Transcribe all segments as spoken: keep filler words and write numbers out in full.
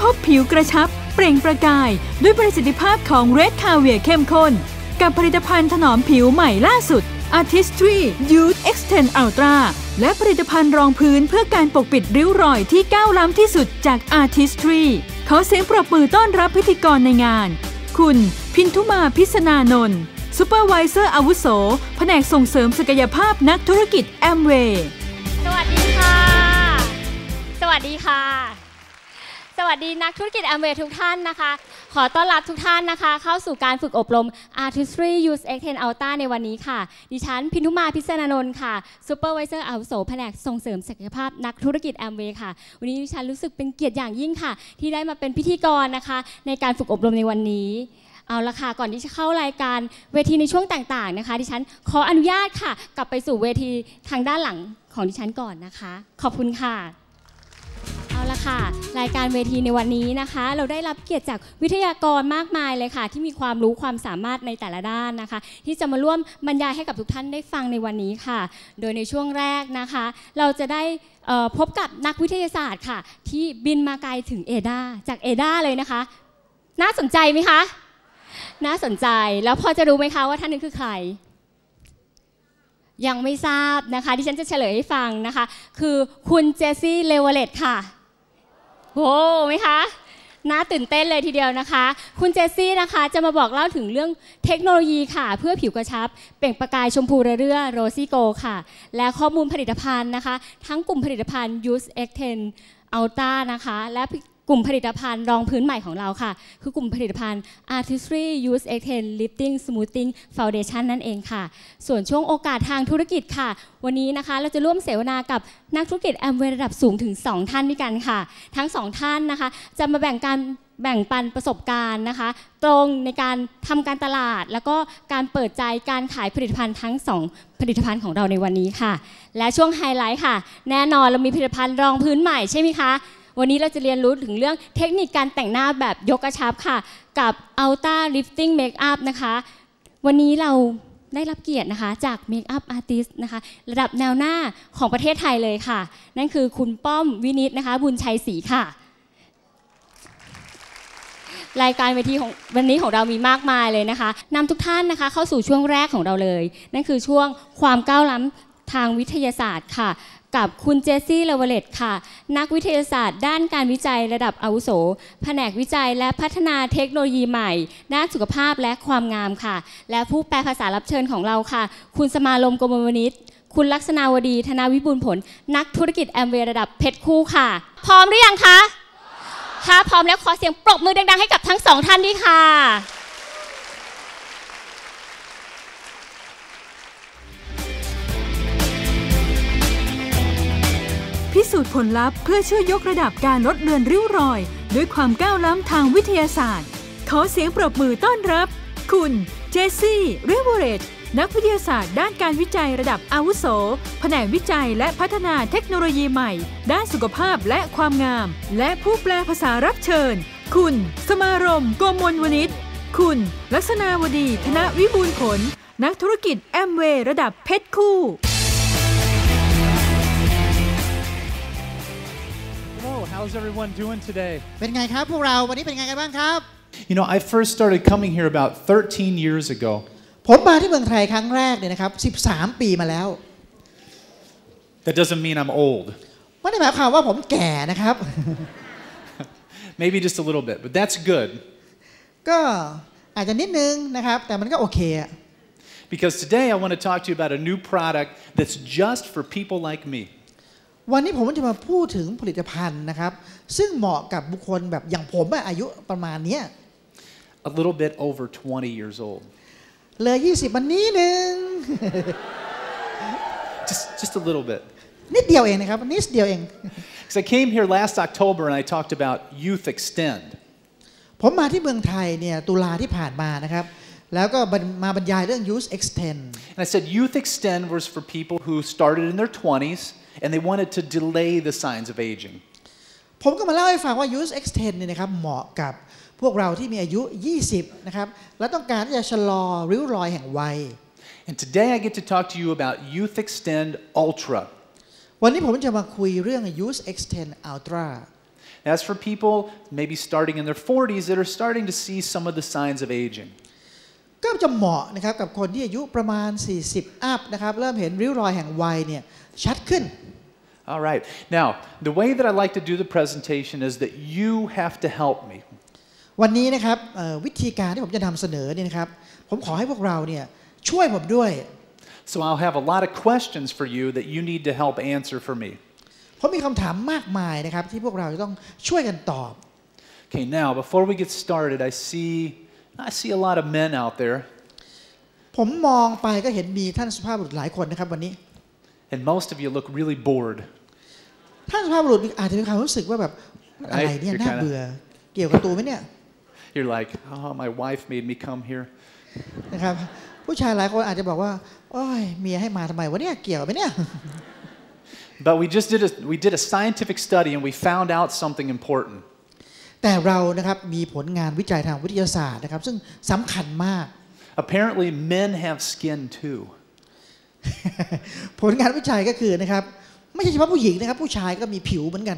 บผิวกระชับเปล่งประกายด้วยประสิทธิภาพของ Red Caviar เข้มข้นกับผลิตภัณฑ์ถนอมผิวใหม่ล่าสุด Artistry Youth Extend Ultra และผลิตภัณฑ์รองพื้นเพื่อการปกปิดริ้วรอยที่ก้าวล้ำที่สุดจาก Artistry ขอเสียงปรบมือต้อนรับพิธีกรในงานคุณพินทุมาพิษณานนท์ซูเปอร์ไวเซอร์อาวุโสแผนกส่งเสริมศักยภาพนักธุรกิจแอมเวย์สวัสดีค่ะสวัสดีค่ะสวัสดีนักธุรกิจแอมเวย์ทุกท่านนะคะขอต้อนรับทุกท่านนะคะเข้าสู่การฝึกอบรม Artistry Youth Extend Ultra ในวันนี้ค่ะดิฉันพินทุมาพิษณานนท์ค่ะซูเปอร์ไวเซอร์อาวุโสแผนกส่งเสริมศักยภาพนักธุรกิจแอมเวย์ค่ะวันนี้ดิฉันรู้สึกเป็นเกียรติอย่างยิ่งค่ะที่ได้มาเป็นพิธีกรนะคะในการฝึกอบรมในวันนี้เอาละค่ะก่อนที่จะเข้ารายการเวทีในช่วงต่างๆนะคะดิฉันขออนุญาตค่ะกลับไปสู่เวทีทางด้านหลังของดิฉันก่อนนะคะขอบคุณค่ะเอาละค่ะรายการเวทีในวันนี้นะคะเราได้รับเกียรติจากวิทยากรมากมายเลยค่ะที่มีความรู้ความสามารถในแต่ละด้านนะคะที่จะมาร่วมบรรยายให้กับทุกท่านได้ฟังในวันนี้ค่ะโดยในช่วงแรกนะคะเราจะได้พบกับนักวิทยาศาสตร์ค่ะที่บินมาไกลถึงเอดาจากเอดาเลยนะคะน่าสนใจไหมคะน่าสนใจแล้วพอจะรู้ไหมคะว่าท่านนี้คือใครยังไม่ทราบนะคะที่ฉันจะเฉลยให้ฟังนะคะคือคุณเจสซี่เลเวเลตค่ะโอ้ไหมคะน่าตื่นเต้นเลยทีเดียวนะคะคุณเจสซี่นะคะจะมาบอกเล่าถึงเรื่องเทคโนโลยีค่ะเพื่อผิวกระชับเปล่งประกายชมพูระเรื่อโรซี่โกค่ะและข้อมูลผลิตภัณฑ์นะคะทั้งกลุ่มผลิตภัณฑ์ Youth Extend Ultra นะคะและกลุ่มผลิตภัณฑ์รองพื้นใหม่ของเราค่ะคือกลุ่มผลิตภัณฑ์ Artistry Youth Extend Lifting Smoothing Foundation นั่นเองค่ะส่วนช่วงโอกาสทางธุรกิจค่ะวันนี้นะคะเราจะร่วมเสวนากับนักธุรกิจแอมเวย์ระดับสูงถึงสองท่านด้วยกันค่ะทั้งสองท่านนะคะจะมาแบ่งการแบ่งปันประสบการณ์นะคะตรงในการทำการตลาดแล้วก็การเปิดใจการขายผลิตภัณฑ์ทั้งสองผลิตภัณฑ์ของเราในวันนี้ค่ะและช่วงไฮไลท์ค่ะแน่นอนเรามีผลิตภัณฑ์รองพื้นใหม่ใช่ไหมคะวันนี้เราจะเรียนรู้ถึงเรื่องเทคนิคการแต่งหน้าแบบยกกระชับค่ะกับ Ultra Lifting Makeup นะคะวันนี้เราได้รับเกียรตินะคะจาก Makeup Artist นะคะระดับแนวหน้าของประเทศไทยเลยค่ะนั่นคือคุณป้อมวินิตนะคะบุญชัยศรีค่ะรายการเวทีของวันนี้ของเรามีมากมายเลยนะคะนำทุกท่านนะคะเข้าสู่ช่วงแรกของเราเลยนั่นคือช่วงความก้าวล้ำทางวิทยาศาสตร์ค่ะกับคุณเจสซี่เลเวเลตค่ะนักวิทยาศาสตร์ด้านการวิจัยระดับอาวุโสแผนกวิจัยและพัฒนาเทคโนโลยีใหม่ด้านสุขภาพและความงามค่ะและผู้แปลภาษารับเชิญของเราค่ะคุณสมาลมกมลวณิชคุณลักษณาวดีธนาวิบูลย์ผลนักธุรกิจแอมเวย์ระดับเพชรคู่ค่ะพร้อมหรือยังคะถ้าพร้อมแล้วขอเสียงปรบมือดังๆให้กับทั้งสองท่านด้วยค่ะพิสูจน์ผลลัพธ์เพื่อช่วยยกระดับการลดเลือนริ้วรอยด้วยความก้าวล้ำทางวิทยาศาสตร์ขอเสียงปรบมือต้อนรับคุณเจสซี่เรเวเรตนักวิทยาศาสตร์ด้านการวิจัยระดับอาวุโสแผนกวิจัยและพัฒนาเทคโนโลยีใหม่ด้านสุขภาพและความงามและผู้แปลภาษารับเชิญคุณสมารมโกมลวณิชคุณลักษณาวดีธนวิบูลย์ผลนักธุรกิจแอมเวย์ระดับเพชรคู่ How's everyone doing today? เป็นไงครับพวกเราวันนี้เป็นไงกันบ้างครับ You know, I first started coming here about thirteen years ago. ผมมาที่เมืองไทยครั้งแรกเนี่ยนะครับสิบสามปีมาแล้ว That doesn't mean I'm old. ไม่ได้หมายความว่าผมแก่นะครับ Maybe just a little bit, but that's good. ก็อาจจะนิดนึงนะครับแต่มันก็โอเค Because today I want to talk to you about a new product that's just for people like me. วันนี้ผมจะมาพูดถึงผลิตภัณฑ์นะครับซึ่งเหมาะกับบุคคลแบบอย่างผมอายุประมาณนี้ A little bit over twenty years old. เลยยี่สิบมันนี้นึง just just a little bit. นิดเดียวเองนะครับนิดเดียวเอง Because I came here last October and I talked about Youth Extend. ผมมาที่เมืองไทยเนี่ยตุลาที่ผ่านมานะครับแล้วก็มาบรรยายเรื่อง Youth Extend. And I said Youth Extend was for people who started in their twenties.And they wanted to delay the signs of aging. ผมก็มาเล่าให้ฟังว่า Youth Extend เนี่ยนะครับเหมาะกับพวกเราที่มีอายุยี่สิบนะครับและต้องการที่จะชะลอริ้วรอยแห่งวัย And today I get to talk to you about Youth Extend Ultra. วันนี้ผมจะมาคุยเรื่อง Youth Extend Ultra That's for people maybe starting in their forties that are starting to see some of the signs of aging. ก็จะเหมาะนะครับกับคนที่อายุประมาณสี่สิบอัพนะครับเริ่มเห็นริ้วรอยแห่งวัยเนี่ยชัดขึ้น All right. Now, the way that I like to do the presentation is that you have to help me. วันนี้นะครับวิธีการที่ผมจะนำเสนอเนี่ยนะครับผมขอให้พวกเราเนี่ยช่วยผมด้วย So I'll have a lot of questions for you that you need to help answer for me. ผมมีคำถามมากมายนะครับที่พวกเราจะต้องช่วยกันตอบ Okay, now before we get started, I see I see a lot of men out there. ผมมองไปก็เห็นมีท่านสุภาพบุรุษหลายคนนะครับวันนี้ And most of you look really bored. ท่านสุภาพบุรุษอาจจะมีความรู้สึกว่าแบบอะไรเนี่ยน่าเบื่อเกี่ยวกับตัวไหมเนี่ย You're like, oh, my wife made me come here. นะครับผู้ชายหลายคนอาจจะบอกว่าโอ้ยเมียให้มาทำไมวะเนี่ยเกี่ยวไหมเนี่ย But we just did a we did a scientific study and we found out something important. แต่เรานะครับมีผลงานวิจัยทางวิทยาศาสตร์นะครับซึ่งสำคัญมาก Apparently, men have skin too. ผลงานวิจัยก็คือนะครับไม่ใช่เฉพาะผู้หญิงนะครับผู้ชายก็มีผิวเหมือนกัน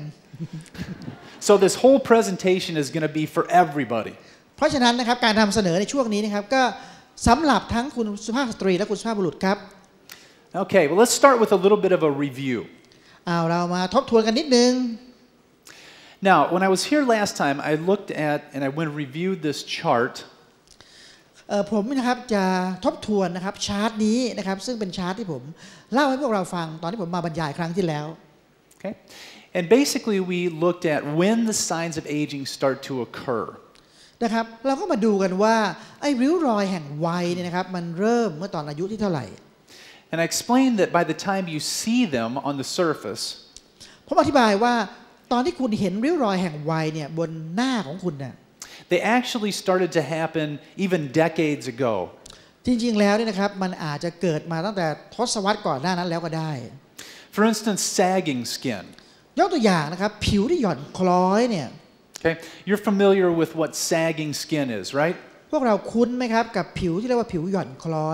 So this whole presentation is going to be for everybody. เพราะฉะนั้นนะครับการนำเสนอในช่วงนี้นะครับก็สำหรับทั้งคุณสุภาพสตรีและคุณสุภาพบุรุษครับ Okay, well let's start with a little bit of a review. เอาเรามาทบทวนกันนิดนึง Now, when I was here last time, I looked at and I went and reviewed this chart. เอ่อผมนะครับจะทบทวนนะครับชาร์ตนี้นะครับซึ่งเป็นชาร์ตที่ผมเล่าให้พวกเราฟังตอนที่ผมมาบรรยายครั้งที่แล้ว Okay, and basically we looked at when the signs of aging start to occur. นะครับเราก็มาดูกันว่าไอ้ริ้วรอยแห่งวัยเนี่ยนะครับมันเริ่มเมื่อตอนอายุที่เท่าไหร่ And I explained that by the time you see them on the surface, ผมอธิบายว่าตอนที่คุณเห็นริ้วรอยแห่งวัยเนี่ยบนหน้าของคุณเนี่ย they actually started to happen even decades ago. จริงๆแล้วเนี่ยนะครับมันอาจจะเกิดมาตั้งแต่ทศวรรษก่อนหน้านั้นแล้วก็ได้ For instance, sagging skin. ยกตัวอย่างนะครับผิวที่หย่อนคล้อยเนี่ย Okay, you're familiar with what sagging skin is, right? พวกเราคุ้นไหมครับกับผิวที่เรียกว่าผิวหย่อนคล้อย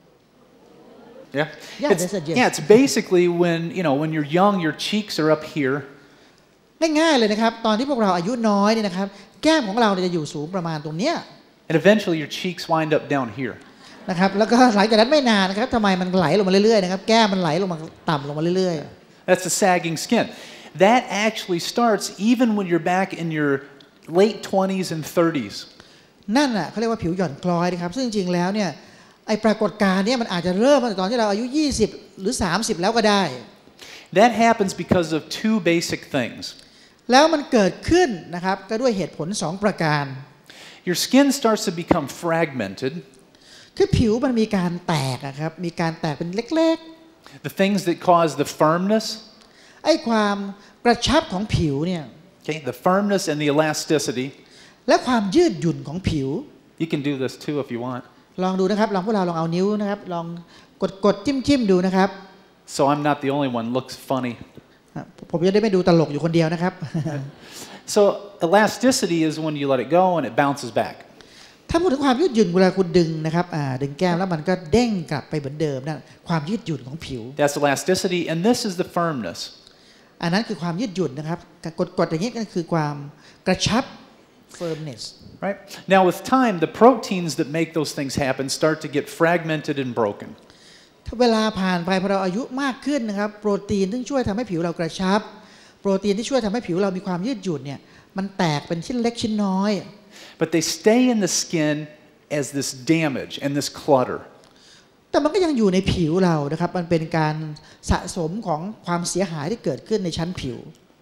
Yeah. Yeah, It's, they said yes. yeah, it's basically when, you know, when you're young, your cheeks are up here. ง่ายๆเลยนะครับตอนที่พวกเราอายุน้อยเนี่ยนะครับแก้มของเราเนี่ยจะอยู่สูงประมาณตรงเนี้ย And eventually your cheeks wind up down here. นะครับแล้วก็หลังจากนั้นไม่นานนะครับทำไมมันไหลลงมาเรื่อยๆนะครับแก้มมันไหลลงมาต่ำลงมาเรื่อย That's the sagging skin. That actually starts even when you're back in your late twenties and thirties. ๆนั่นน่ะเขาเรียกว่าผิวหย่อนคล้อยนะครับซึ่งจริงๆแล้วเนี่ยไอปรากฏการณ์เนี่ยมันอาจจะเริ่มตั้งแต่ตอนที่เราอายุยี่สิบหรือสามสิบแล้วก็ได้ That happens because of two basic things. แล้วมันเกิดขึ้นนะครับก็ด้วยเหตุผลสองประการ Your skin starts to become fragmented. คือผิวมันมีการแตกอะครับมีการแตกเป็นเล็ก The things that cause the firmness, ๆไอ้ความกระชับของผิวเนี่ย okay, the firmness and the elasticity. และความยืดหยุ่นของผิว You can do this too if you want. ลองดูนะครับลองพวกเราลองเอานิ้วนะครับลองกดกดจิ้มจิ้มดูนะครับ So I'm not the only one. Looks funny. ผมจะได้ไม่ดูตลกอยู่คนเดียวนะครับ So elasticity is when you let it go and it bounces back. ถ้าพูดถึงความยืดหยุ่นเวลาคุณดึงนะครับดึงแก้มแล้วมันก็เด้งกลับไปเหมือนเดิมนั่นความยืดหยุ่นของผิว That's elasticity, and this is the firmness. อันนั้นคือความยืดหยุ่นนะครับกดกดอย่างนี้ก็คือความกระชับ firmness Right? Now with time, the proteins that make those things happen start to get fragmented and broken. เวลาผ่านไปพอเราอายุมากขึ้นนะครับโปรตีนที่ช่วยทำให้ผิวเรากระชับโปรตีนที่ช่วยทำให้ผิวเรามีความยืดหยุ่นเนี่ยมันแตกเป็นชิ้นเล็กชิ้นน้อย But they stay in the skin as this damage and this clutter. แต่มันก็ยังอยู่ในผิวเรานะครับมันเป็นการสะสมของความเสียหายที่เกิดขึ้นในชั้นผิว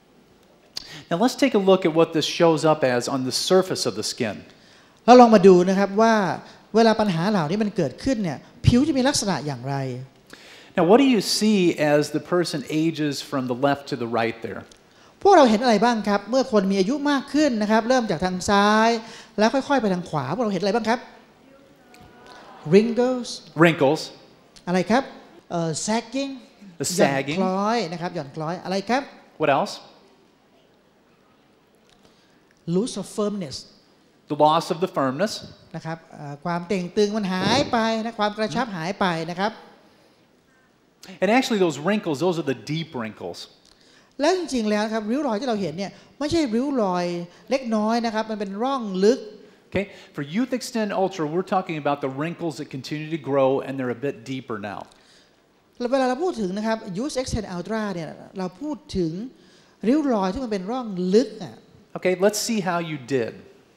Now let's take a look at what this shows up as on the surface of the skin. เราลองมาดูนะครับว่าเวลาปัญหาเหล่านี้มันเกิดขึ้นเนี่ยผิวจะมีลักษณะอย่างไร Now what do you see as the person ages from the left to the right there? พวกเราเห็นอะไรบ้างครับเมื่อคนมีอายุมากขึ้นนะครับเริ่มจากทางซ้ายแล้วค่อยๆไปทางขวาพวกเราเห็นอะไรบ้างครับ wrinkles Wrinkles. อะไรครับเอ่อ sagging The หย่อน sagging. คล้อยนะครับหย่อนคล้อยอะไรครับ What else? loss of firmness The loss of the firmness. นะครับเอ่อความเต่งตึงมันหายไปนะความกระชับหายไปนะครับ And actually those wrinkles, those are the deep wrinkles. แล้วจริงๆแล้วครับริ้วรอยที่เราเห็นเนี่ยไม่ใช่ริ้วรอยเล็กน้อยนะครับมันเป็นร่องลึก Okay, for Youth Extend Ultra, we're talking about the wrinkles that continue to grow and they're a bit deeper now. เวลาเราพูดถึงนะครับ Youth Extend Ultra เนี่ยเราพูดถึงริ้วรอยที่มันเป็นร่องลึกอ่ะ Okay, let's see how you did.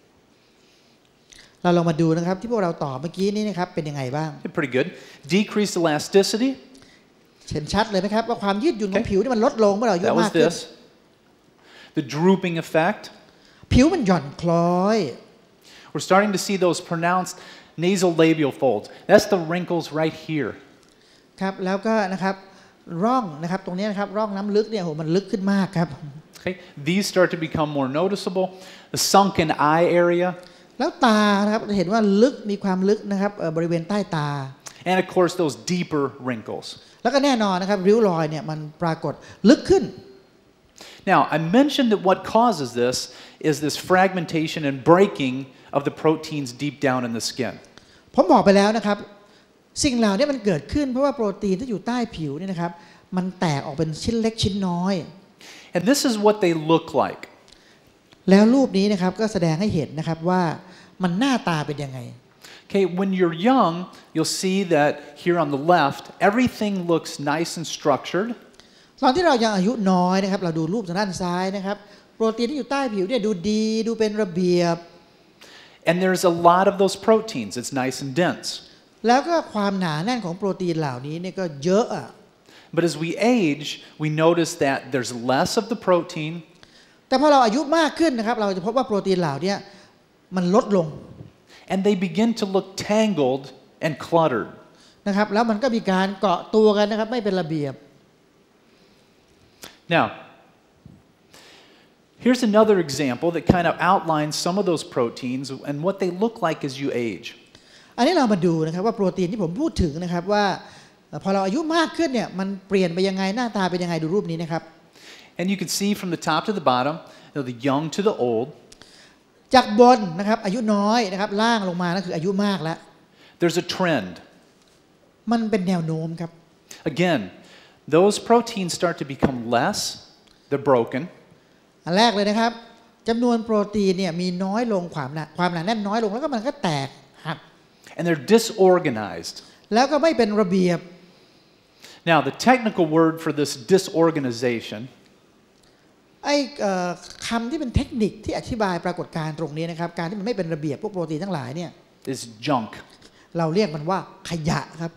เราลองมาดูนะครับที่พวกเราตอบเมื่อกี้นี้นะครับเป็นยังไงบ้าง Did pretty good. Decreased elasticity. เห็นชัดเลยไหมครับว่าความยืดหยุ่นของผิวนี่มันลดลงเมื่อเราอายุ That มา was กขึ้น this. The drooping effect. ผิวมันหย่อนคล้อย We're starting to see those pronounced nasolabial folds. That's the wrinkles right here. ครับแล้วก็นะครับร่องนะครับตรงนี้นะครับร่องน้ำลึกเนี่ยโหมันลึกขึ้นมากครับ Okay, these start to become more noticeable. The sunken eye area. แล้วตานะครับเห็นว่าลึกมีความลึกนะครับบริเวณใต้ตา And of course those deeper wrinkles. แล้วก็แน่นอนนะครับริ้วรอยเนี่ยมันปรากฏลึกขึ้น Now, I mentioned that what causes this is this fragmentation and breaking of the proteins deep down in the skin. ผมบอกไปแล้วนะครับสิ่งเหล่านี้มันเกิดขึ้นเพราะว่าโปรตีนที่อยู่ใต้ผิวนี่นะครับมันแตกออกเป็นชิ้นเล็กชิ้นน้อย And this is what they look like. แล้วรูปนี้นะครับก็แสดงให้เห็นนะครับว่ามันหน้าตาเป็นยังไง Okay, when you're young, you'll see that here on the left, everything looks nice and structured. ตอนที่เรายังอายุน้อยนะครับเราดูรูปทางด้านซ้ายนะครับโปรตีนที่อยู่ใต้ผิวเนี่ยดูดีดูเป็นระเบียบ And there's a lot of those proteins. It's nice and dense. แล้วก็ความหนาแน่นของโปรตีนเหล่านี้เนี่ยก็เยอะอ่ะ But as we age, we notice that there's less of the protein. แต่พอเราอายุมากขึ้นนะครับเราจะพบว่าโปรตีนเหล่านี้มันลดลง And they begin to look tangled and cluttered. นะครับแล้วมันก็มีการเกาะตัวกันนะครับไม่เป็นระเบียบ Now, here's another example that kind of outlines some of those proteins and what they look like as you age. อันนี้เรามาดูนะครับว่าโปรตีนที่ผมพูดถึงนะครับว่าพอเราอายุมากขึ้นเนี่ยมันเปลี่ยนไปยังไงหน้าตาเป็นยังไงดูรูปนี้นะครับ And you can see from the top to the bottom, you know, the young to the old. จากบนนะครับอายุน้อยนะครับล่างลงมานั่นคืออายุมากแล้ว There's a trend. มันเป็นแนวโน้มครับ Again, those proteins start to become less. They're broken. อันแรกเลยนะครับจำนวนโปรตีนเนี่ยมีน้อยลงความหนาความหนาแน่นน้อยลงแล้วก็มันก็แตกหัก And they're disorganized. แล้วก็ไม่เป็นระเบียบ Now, the technical word for this disorganization ไอ้คำที่เป็นเทคนิคที่อธิบายปรากฏการณ์ตรงนี้นะครับการที่มันไม่เป็นระเบียบพวกโปรตีนทั้งหลายเนี่ย is junk. เราเรียกมันว่าขยะครับ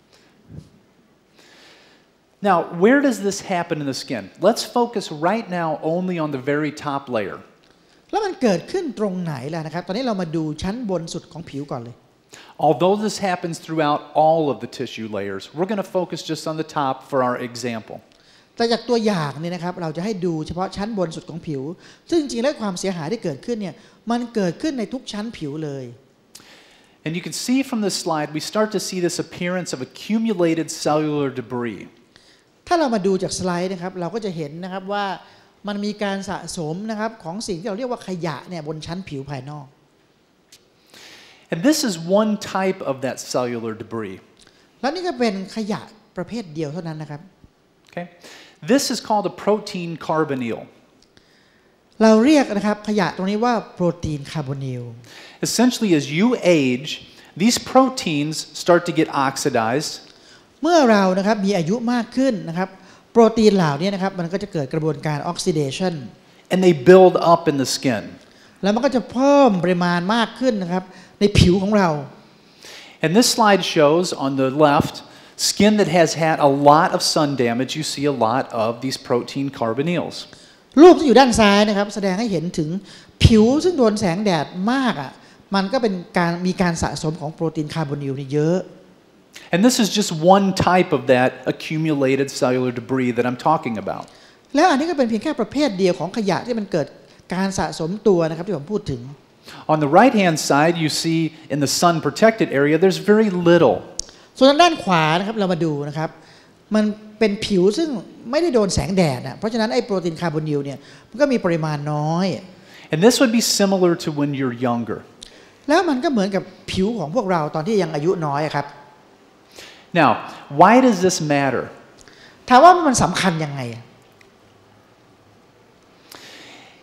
Now, where does this happen in the skin? Let's focus right now only on the very top layer. แล้วมันเกิดขึ้นตรงไหนล่ะนะครับตอนนี้เรามาดูชั้นบนสุดของผิวก่อนเลย Although this happens throughout all of the tissue layers, we're going to focus just on the top for our example. แต่จากตัวอย่างเนี่ยนะครับเราจะให้ดูเฉพาะชั้นบนสุดของผิวซึ่งจริงๆแล้วความเสียหายที่เกิดขึ้นเนี่ยมันเกิดขึ้นในทุกชั้นผิวเลย And you can see from this slide, we start to see this appearance of accumulated cellular debris. ถ้าเรามาดูจากสไลด์นะครับเราก็จะเห็นนะครับว่ามันมีการสะสมนะครับของสิ่งที่เราเรียกว่าขยะเนี่ยบนชั้นผิวภายนอก And this is one type of that cellular debris. แล้วนี่ก็เป็นขยะประเภทเดียวเท่านั้นนะครับ Okay? This is called a protein carbonyl. เราเรียกนะครับขยะตรงนี้ว่าโปรตีนคาร์บอนิล Essentially, as you age, these proteins start to get oxidized. เมื่อเรานะครับมีอายุมากขึ้นนะครับโปรตีนเหล่านี้นะครับมันก็จะเกิดกระบวนการออกซิเดชัน And they build up in the skin. แล้วมันก็จะเพิ่มปริมาณมากขึ้นนะครับในผิวของเรา And this slide shows on the left, skin that has had a lot of sun damage, you see a lot of these protein carbonyls. รูปที่อยู่ด้านซ้ายนะครับแสดงให้เห็นถึงผิวซึ่งโดนแสงแดดมากอ่ะมันก็เป็นการมีการสะสมของโปรตีนคาร์บอนิลนี่เยอะ And this is just one type of that accumulated cellular debris that I'm talking about. แล้วอันนี้ก็เป็นเพียงแค่ประเภทเดียวของขยะที่มันเกิดการสะสมตัวนะครับที่ผมพูดถึง On the right-hand side, you see in the sun-protected area, there's very little. ส่วนด้านขวานะครับเรามาดูนะครับมันเป็นผิวซึ่งไม่ได้โดนแสงแดดอ่ะเพราะฉะนั้นไอ้โปรตีนคาร์บอนิลเนี่ยมันก็มีปริมาณน้อย And this would be similar to when you're younger. แล้วมันก็เหมือนกับผิวของพวกเราตอนที่ยังอายุน้อยครับ Now, why does this matter? ถามว่ามันสำคัญยังไง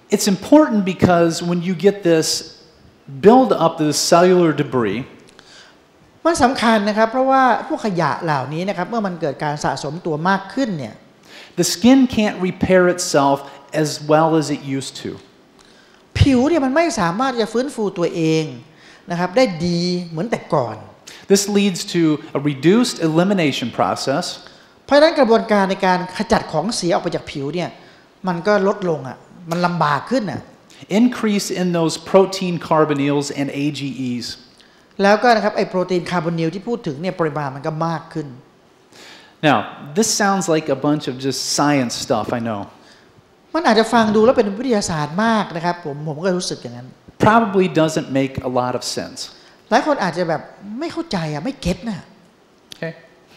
It's important because when you get this build up this cellular debris, มันสำคัญนะครับเพราะว่าพวกขยะเหล่านี้นะครับเมื่อมันเกิดการสะสมตัวมากขึ้นเนี่ย the skin can't repair itself as well as it used to. ผิวเนี่ยมันไม่สามารถจะฟื้นฟูตัวเองนะครับได้ดีเหมือนแต่ก่อน This leads to a reduced elimination process. เพราะฉะนั้นกระบวนการในการขจัดของเสียออกไปจากผิวเนี่ยมันก็ลดลงอ่ะมันลำบากขึ้นอ่ะ Increase in those protein carbonyls and A G Es. แล้วก็นะครับไอโปรตีนคาร์บอนิลที่พูดถึงเนี่ยปริมาณมันก็มากขึ้น Now, this sounds like a bunch of just science stuff, I know. มันอาจจะฟังดูแล้วเป็นวิทยาศาสตร์มากนะครับผมผมก็รู้สึกอย่างนั้น Probably doesn't make a lot of sense. หลายคนอาจจะแบบไม่เข้าใจอ่ะไม่เก็ตนะ Okay?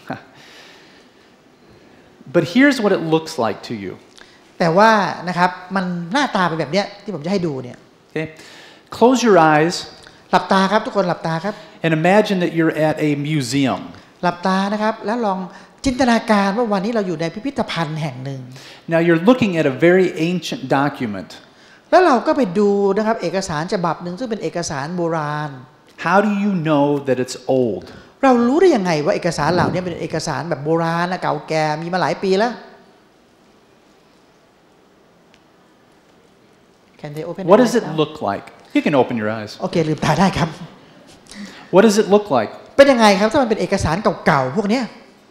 But here's what it looks like to you. แต่ว่านะครับมันหน้าตาเป็นแบบเนี้ยที่ผมจะให้ดูเนี่ย Okay? Close your eyes หลับตาครับทุกคนหลับตาครับ and imagine that you're at a museum. หลับตานะครับแล้วลองจินตนาการว่าวันนี้เราอยู่ในพิพิธภัณฑ์แห่งหนึ่ง Now you're looking at a very ancient document. แล้วเราก็ไปดูนะครับเอกสารฉบับหนึ่งซึ่งเป็นเอกสารโบราณ How do you know that it's old? เรารู้ได้ยังไงว่าเอกสารเหล่านี้เป็นเอกสารแบบโบราณนะเก่าแก่มีมาหลายปีแล้ว Can they open What their does eyes it now? look like? You can open your eyes. โอเคลืมตาได้ครับ What does it look like? เป็นยังไงครับถ้ามันเป็นเอกสารเก่าๆพวกเนี้ย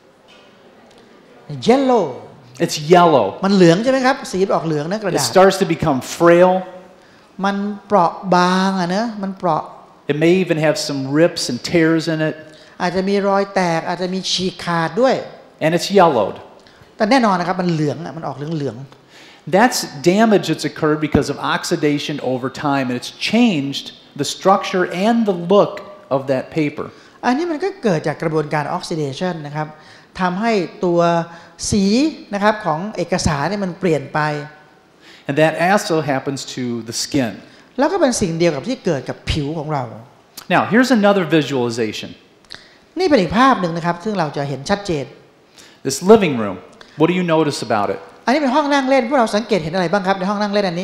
yellow It's yellow. มันเหลืองใช่ไหมครับสีออกเหลืองนะกระ It ดาษ starts to become frail. มันเปราะบางอะนะมันเปราะ It may even have some rips and tears in it. อาจจะมีรอยแตกอาจจะมีฉีกขาดด้วย And it's yellowed. แต่แน่นอนนะครับมันเหลืองอะมันออกเหลือง That's damage that's occurred because of oxidation over time, and it's changed the structure and the look of that paper. ๆอันนี้มันก็เกิดจากกระบวนการออกซิเดชันนะครับทำให้ตัวสีนะครับของเอกสารเนี่ยมันเปลี่ยนไป And that also happens to the skin. แล้วก็เป็นสิ่งเดียวกับที่เกิดกับผิวของเรา Now, here's another visualization. นี่เป็นอีกภาพหนึ่งนะครับซึ่งเราจะเห็นชัดเจน This living room. What do you notice about it? อันนี้เป็นห้องนั่งเล่นพวกเราสังเกตเห็นอะไรบ้างครับในห้องนั่งเล่นอันนี้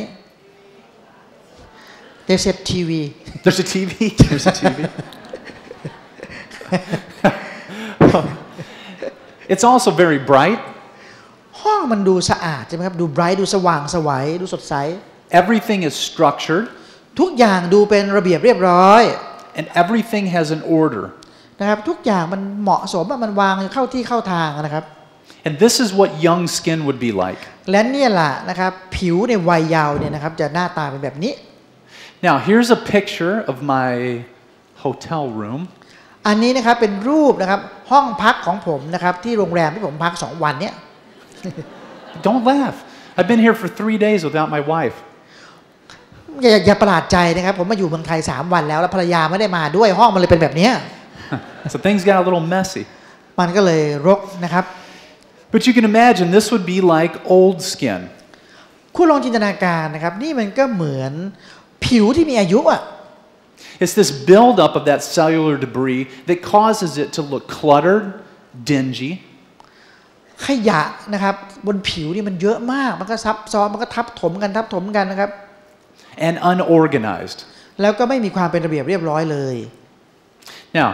They said ที วี There's a T V. There's a T V. It's also very bright. ห้องมันดูสะอาดใช่ไหมครับดูไบรท์ดูสว่างไสวดูสดใส Everything is structured. ทุกอย่างดูเป็นระเบียบเรียบร้อย And everything has an order. นะครับทุกอย่างมันเหมาะสมมันวางเข้าที่เข้าทางนะครับ And this is what young skin would be like. และเนี่ยแหละนะครับผิวในวัยเยาว์เนี่ยนะครับจะหน้าตาเป็นแบบนี้ Now, here's a picture of my hotel room. อันนี้นะครับเป็นรูปนะครับห้องพักของผมนะครับที่โรงแรมที่ผมพักสองวันเนี่ย Don't laugh. I've been here for three days without my wife. อย่าอย่าประหลาดใจนะครับผมมาอยู่เมืองไทยสามวันแล้วแล้วภรรยาไม่ได้มาด้วยห้องมันเลยเป็นแบบนี้ So things got a little messy. มันก็เลยรกนะครับ But you can imagine this would be like old skin. คุณลองจินตนาการนะครับนี่มันก็เหมือนผิวที่มีอายุอ่ะ It's this buildup of that cellular debris that causes it to look cluttered, dingy. ขยะนะครับบนผิวนี่มันเยอะมากมันก็ซับซ้อนมันก็ทับถมกันทับถมกันนะครับ And unorganized. แล้วก็ไม่มีความเป็นระเบียบเรียบร้อยเลย Now,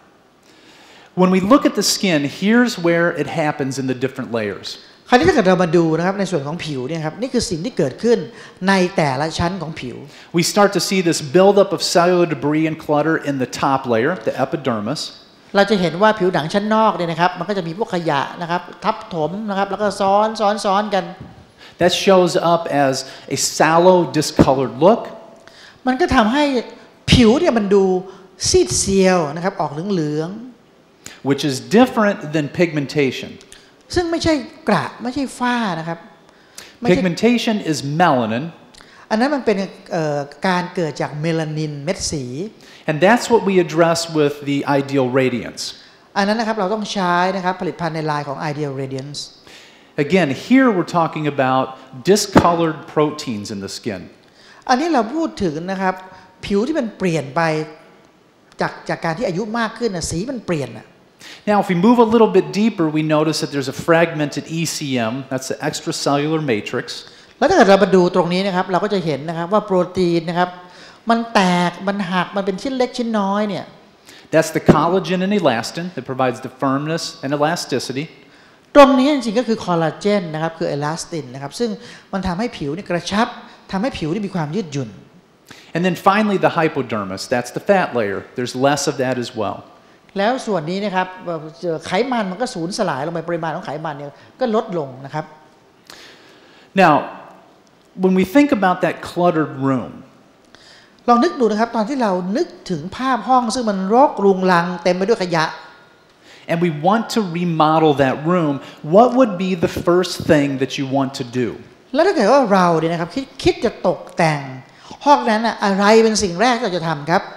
when we look at the skin, here's where it happens in the different layers. คราวนี้ถ้าเกิดเรามาดูนะครับในส่วนของผิวเนี่ยครับนี่คือสิ่งที่เกิดขึ้นในแต่ละชั้นของผิว We start to see this buildup of cellular debris and clutter in the top layer, the epidermis. เราจะเห็นว่าผิวหนังชั้นนอกเนี่ยนะครับมันก็จะมีพวกขยะนะครับทับถมนะครับแล้วก็ซ้อนซ้อนซ้อนกัน That shows up as a sallow, discolored look. มันก็ทำให้ผิวเนี่ยมันดูซีดเซียวนะครับออกเหลือง which is different than pigmentation. ๆซึ่งไม่ใช่กระไม่ใช่ฝ้านะครับ Pigmentation is melanin. อันนั้นมันเป็นการเกิดจากเมลานินเม็ดสี And that's what we address with the Ideal Radiance. อันนั้นนะครับเราต้องใช้นะครับผลิตภัณฑ์ในไลน์ของ Ideal Radiance. Again, here we're talking about discolored proteins in the skin. อันนี้เราพูดถึงนะครับผิวที่มันเปลี่ยนไปจากจากการที่อายุมากขึ้นนะสีมันเปลี่ยนนะ Now, if we move a little bit deeper, we notice that there's a fragmented E C M, that's the extracellular matrix. แล้วถ้าเกิดเรามาดูตรงนี้นะครับเราก็จะเห็นนะครับว่าโปรตีนนะครับมันแตกมันหักมันเป็นชิ้นเล็กชิ้นน้อยเนี่ย That's the collagen and elastin that provides the firmness and elasticity. ตรงนี้จริงๆก็คือคอลลาเจนนะครับคือเอลาสตินนะครับซึ่งมันทำให้ผิวนี่กระชับทำให้ผิวนี่มีความยืดหยุ่น And then finally the hypodermis, that's the fat layer. There's less of that as well. แล้วส่วนนี้นะครับไขมันมันก็สูญสลายลงไปปริมาณของไขมันเนี่ยก็ลดลงนะครับ Now, when we think about that cluttered room, ลองนึกดูนะครับตอนที่เรานึกถึงภาพห้องซึ่งมันรกรุงรังเต็มไปด้วยขยะ and we want to remodel that room, what would be the first thing that you want to do? แล้วถ้าเกิดว่าเราเนี่ยนะครับคิดคิดจะตกแต่งห้องนั้นอะอะไรเป็นสิ่งแรกที่เราจะทำครับ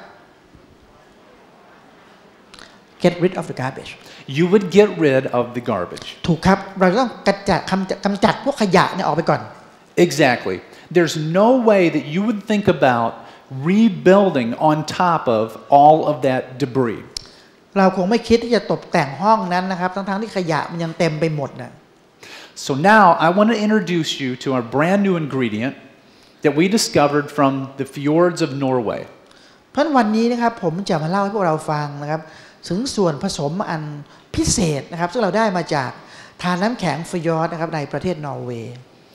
get rid of the garbage You would get rid of the garbage. ถูกครับเราต้องกำจัดกำจัดพวกขยะเนี่ยออกไปก่อน Exactly. There's no way that you would think about rebuilding on top of all of that debris. เราคงไม่คิดที่จะตกแต่งห้องนั้นนะครับทั้งๆที่ขยะมันยังเต็มไปหมดนะ So now I want to introduce you to our brand new ingredient that we discovered from the fjords of Norway. เพราะวันนี้นะครับผมจะมาเล่าให้พวกเราฟังนะครับถึงส่วนผสมอันพิเศษนะครับซึ่งเราได้มาจากทานน้ำแข็งฟยอร์ดนะครับในประเทศนอร์เวย์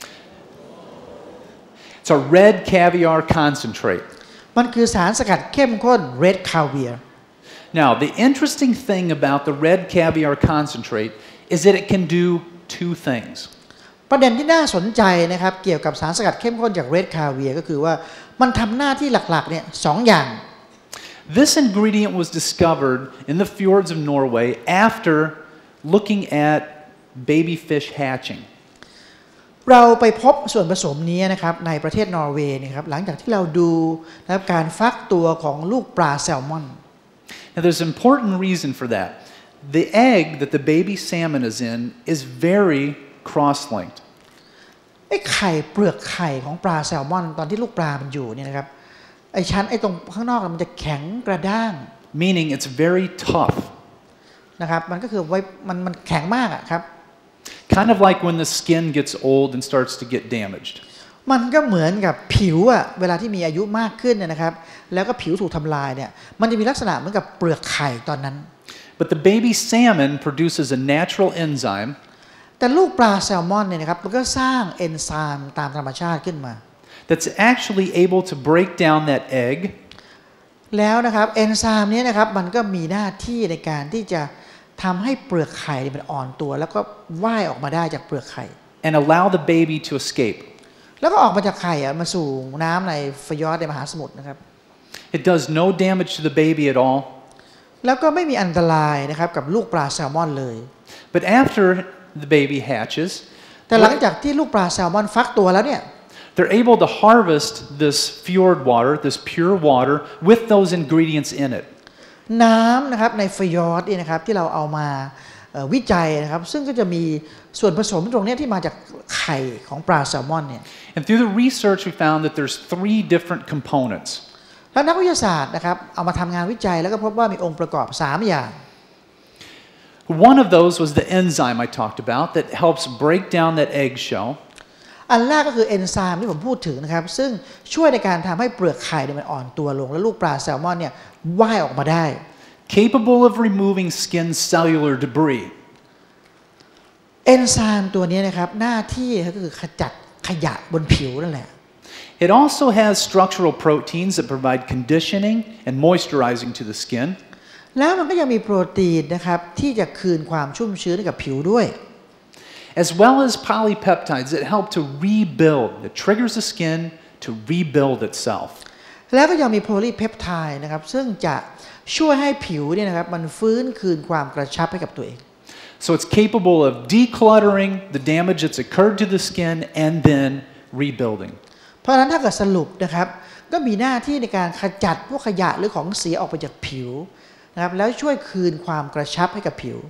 It's a red caviar concentrate. มันคือสารสกัดเข้มข้น red caviar. Now, the interesting thing about the red caviar concentrate is that it can do two things. ประเด็นที่น่าสนใจนะครับเกี่ยวกับสารสกัดเข้มข้นจาก red caviar ก็คือว่ามันทำหน้าที่หลักๆเนี่ยสองอย่าง This ingredient was discovered in the fjords of Norway after looking at baby fish hatching. เราไปพบส่วนผสมนี้นะครับในประเทศนอร์เวย์นะครับหลังจากที่เราดูนะครับการฟักตัวของลูกปลาแซลมอน Now there's an important reason for that. The egg that the baby salmon is in is very cross-linked. ไอ้ไข่เปลือกไข่ของปลาแซลมอนตอนที่ลูกปลามันอยู่เนี่ยนะครับไอ้ชั้นไอ้ตรงข้างนอกมันจะแข็งกระด้าง Meaning it's very tough. นะครับมันก็คือไว้มันมันแข็งมากอะครับ Kind of like when the skin gets old and starts to get damaged. มันก็เหมือนกับผิวอะเวลาที่มีอายุมากขึ้นเนี่ยนะครับแล้วก็ผิวถูกทำลายเนี่ยมันจะมีลักษณะเหมือนกับเปลือกไข่ตอนนั้น But the baby salmon produces a natural enzyme. แต่ลูกปลาแซลมอนเนี่ยนะครับมันก็สร้างเอนไซม์ตามธรรมชาติขึ้นมา That's actually able to break down that egg. แล้วนะครับเอนไซม์นี้นะครับมันก็มีหน้าที่ในการที่จะทำให้เปลือกไข่มันอ่อนตัวแล้วก็ว่ายออกมาได้จากเปลือกไข่ And allow the baby to escape. แล้วก็ออกมาจากไข่มาสู่น้ำในฟยอร์ดในมหาสมุทรนะครับ It does no damage to the baby at all. แล้วก็ไม่มีอันตรายนะครับกับลูกปลาแซลมอนเลย But after the baby hatches, แต่หลังจากที่ลูกปลาแซลมอนฟักตัวแล้วเนี่ย they're able to harvest this fjord water, this pure water, with those ingredients in it. น้ำนะครับในฟยอร์ดนี่นะครับที่เราเอามาวิจัยนะครับซึ่งก็จะมีส่วนผสมตรงนี้ที่มาจากไข่ของปลาแซลมอนเนี่ย And through the research we found that there's three different components. แล้วนักวิทยาศาสตร์นะครับเอามาทำงานวิจัยแล้วก็พบว่ามีองค์ประกอบสามอย่าง One of those was the enzyme I talked about that helps break down that eggshell. อันแรกก็คือเอนไซม์ที่ผมพูดถึงนะครับซึ่งช่วยในการทำให้เปลือกไข่มันอ่อนตัวลงและลูกปลาแซลมอนเนี่ยว่ายออกมาได้ Capable of removing skin cellular debris. เอนไซม์ตัวนี้นะครับหน้าที่ก็คือขจัดขยะบนผิวนั่นแหละ It also has structural proteins that provide conditioning and moisturizing to the skin. แล้วมันก็ยังมีโปรตีนนะครับที่จะคืนความชุ่มชื้นให้กับผิวด้วย As well as polypeptides that help to rebuild, that triggers the skin to rebuild itself. แล้วก็ยังมีโพลีเพปไทด์นะครับซึ่งจะช่วยให้ผิวเนี่ยนะครับมันฟื้นคืนความกระชับให้กับตัวเอง So it's capable of decluttering the damage that's occurred to the skin and then rebuilding. เพราะฉะนั้นถ้าเกิดสรุปนะครับก็มีหน้าที่ในการขจัดพวกขยะหรือของเสียออกไปจากผิวนะครับแล้วช่วยคืนความกระชับให้กับผิว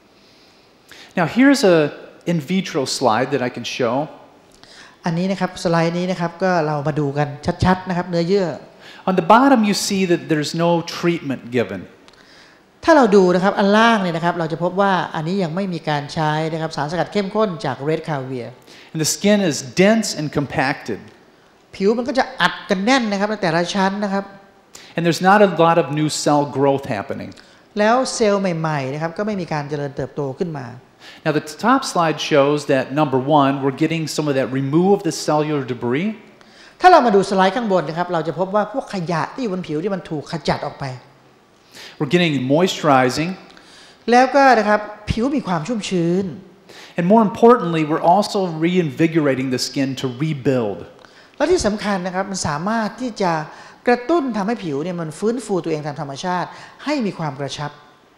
Now here's a in vitro slide that I can show. อันนี้นะครับสไลด์นี้นะครับก็เรามาดูกันชัดๆนะครับเนื้อเยื่อ On the bottom you see that there's no treatment given. ถ้าเราดูนะครับอันล่างเนี่ยนะครับเราจะพบว่าอันนี้ยังไม่มีการใช้นะครับสารสกัดเข้มข้นจาก red caviar And the skin is dense and compacted. ผิวมันก็จะอัดกันแน่นนะครับในแต่ละชั้นนะครับ And there's not a lot of new cell growth happening. แล้วเซลล์ใหม่ๆนะครับก็ไม่มีการเจริญเติบโตขึ้นมา Now the top slide shows that number one, we're getting some of that remove of the cellular debris. ถ้าเรามาดูสไลด์ข้างบนนะครับเราจะพบว่าพวกขยะที่อยู่บนผิวที่มันถูกขจัดออกไป We're getting moisturizing. แล้วก็นะครับผิวมีความชุ่มชื้น And more importantly, we're also reinvigorating the skin to rebuild. และที่สำคัญนะครับมันสามารถที่จะกระตุ้นทำให้ผิวเนี่ยมันฟื้นฟูตัวเองตามธรรมชาติให้มีความกระชับ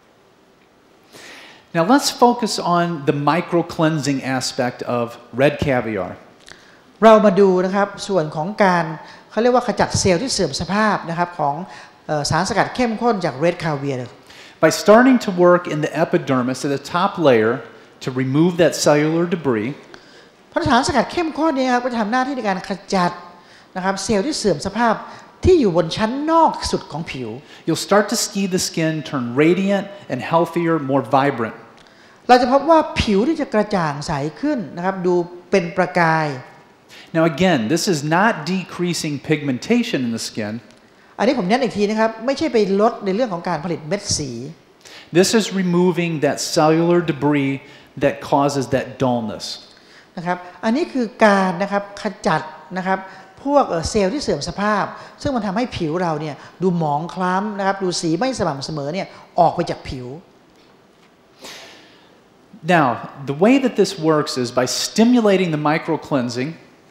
Now let's focus on the micro-cleansing aspect of red caviar. เรามาดูนะครับส่วนของการเขาเรียกว่าขจัดเซลล์ที่เสื่อมสภาพนะครับของสารสกัดเข้มข้นจาก red caviar. By starting to work in the epidermis at the top layer to remove that cellular debris, เพราะสารสกัดเข้มข้นนี้ครับก็ทำหน้าที่ในการขจัดนะครับเซลล์ที่เสื่อมสภาพที่อยู่บนชั้นนอกสุดของผิว you'll start to see the skin turn radiant and healthier, more vibrant. เราจะพบว่าผิวที่จะกระจ่างใสขึ้นนะครับดูเป็นประกาย Now again, this is not decreasing pigmentation in the skin. อันนี้ผมเน้นอีกทีนะครับไม่ใช่ไปลดในเรื่องของการผลิตเม็ดสี This is removing that cellular debris that causes that dullness. นะครับอันนี้คือการนะครับขจัดนะครับพวกเซลล์ที่เสื่อมสภาพซึ่งมันทำให้ผิวเราเนี่ยดูหมองคล้ำนะครับดูสีไม่สม่ำเสมอเนี่ยออกไปจากผิว Now, the way that this works is by stimulating the micro-cleansing.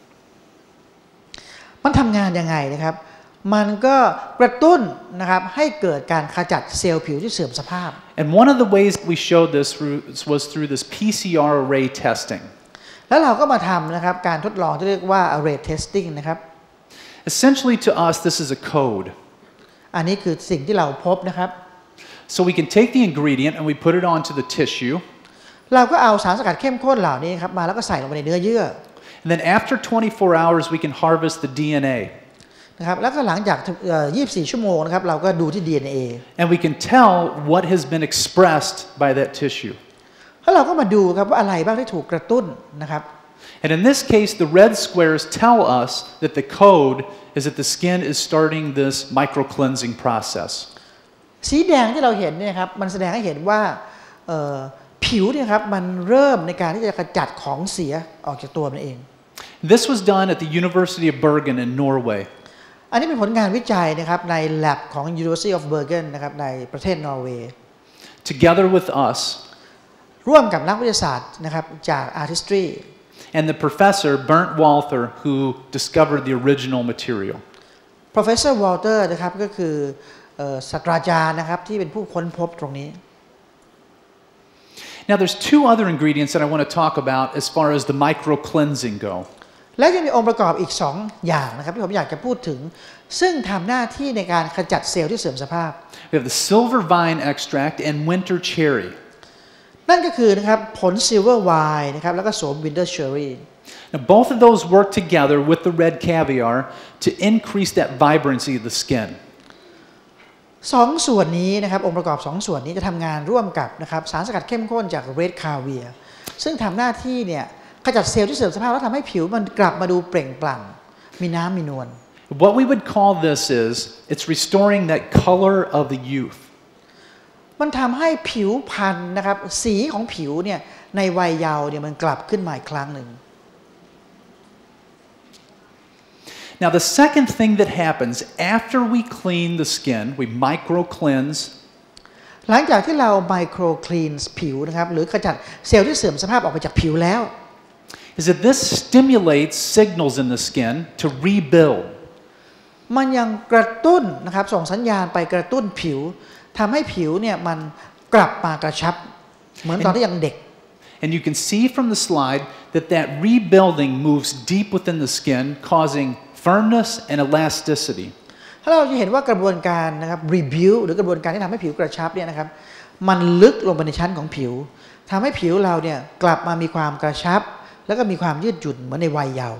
มันทำงานยังไงนะครับมันก็กระตุ้นนะครับให้เกิดการขจัดเซลล์ผิวที่เสื่อมสภาพ And one of the ways we showed this was through this P C R array testing. แล้วเราก็มาทำนะครับการทดลองที่เรียกว่า array testing นะครับ Essentially to us, this is a code. อันนี้คือสิ่งที่เราพบนะครับ So we can take the ingredient and we put it onto the tissue. เราก็เอาสารสกัดเข้มข้นเหล่านี้ครับมาแล้วก็ใส่ลงไปในเนื้อเยื่อ And then after twenty-four hours, we can harvest the D N A. นะครับแล้วก็หลังจากยี่สิบสี่ชั่วโมงนะครับเราก็ดูที่ ดี เอ็น เอ And we can tell what has been expressed by that tissue. แล้วเราก็มาดูครับว่าอะไรบ้างที่ถูกกระตุ้นนะครับ And in this case, the red squares tell us that the code is that the skin is starting this micro-cleansing process. สีแดงที่เราเห็นเนี่ยครับมันแสดงให้เห็นว่าผิวเนี่ยครับมันเริ่มในการที่จะขจัดของเสียออกจากตัวมันเอง This was done at the University of Bergen in Norway. อันนี้เป็นผลงานวิจัยนะครับใน lab ของ University of Bergen นะครับในประเทศนอร์เวย์ Together with us, ร่วมกับนักวิทยาศาสตร์นะครับจาก Artistry and the professor Bernd Walther, who discovered the original material. Professor Walter นะครับก็คือศาสตราจารย์นะครับที่เป็นผู้ค้นพบตรงนี้ Now there's two other ingredients that I want to talk about as far as the micro-cleansing go. และยังมีองค์ประกอบอีกสองอย่างนะครับที่ผมอยากจะพูดถึงซึ่งทำหน้าที่ในการขจัดเซลล์ที่เสื่อมสภาพ We have the silver vine extract and winter cherry. นั่นก็คือนะครับผล silver wine นะครับแล้วก็โสม winter cherry. Now both of those work together with the red caviar to increase that vibrancy of the skin. สองส่วนนี้นะครับองค์ประกอบสองส่วนนี้จะทำงานร่วมกับนะครับสารสกัดเข้มข้นจาก red caviar ซึ่งทำหน้าที่เนี่ยขจัดเซลล์ที่เสื่อมสภาพแล้วทำให้ผิวมันกลับมาดูเปล่งปลั่งมีน้ำมีนวล What we would call this is it's restoring that color of the youth. มันทำให้ผิวพรรณนะครับสีของผิวเนี่ยในวัยเยาว์เนี่ยมันกลับขึ้นมาอีกครั้งหนึ่ง Now the second thing that happens after we clean the skin, we micro-cleanse. หลังจากที่เรา micro cleanse ผิวนะครับหรือขจัดเซลล์ที่เสื่อมสภาพออกไปจากผิวแล้ว is that this stimulates signals in the skin to rebuild. มันยังกระตุ้นนะครับส่งสัญญาณไปกระตุ้นผิวทำให้ผิวเนี่ยมันกลับมากระชับเหมือนตอนที่ยังเด็ก And you can see from the slide that that rebuilding moves deep within the skin, causing firmness and elasticity. ถ้าเราจะเห็นว่ากระบวนการนะครับ rebuild หรือกระบวนการที่ทำให้ผิวกระชับเนี่ยนะครับมันลึกลงไปในชั้นของผิวทำให้ผิวเราเนี่ยกลับมามีความกระชับแล้วก็มีความยืดหยุ่นเหมือนในวัยเยาว์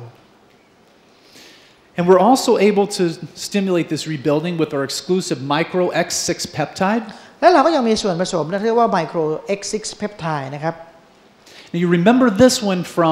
And we're also able to stimulate this rebuilding with our exclusive micro X six peptide. และเราก็ยังมีส่วนผสมที่เรียกว่า micro X six peptide นะครับ Now you remember this one from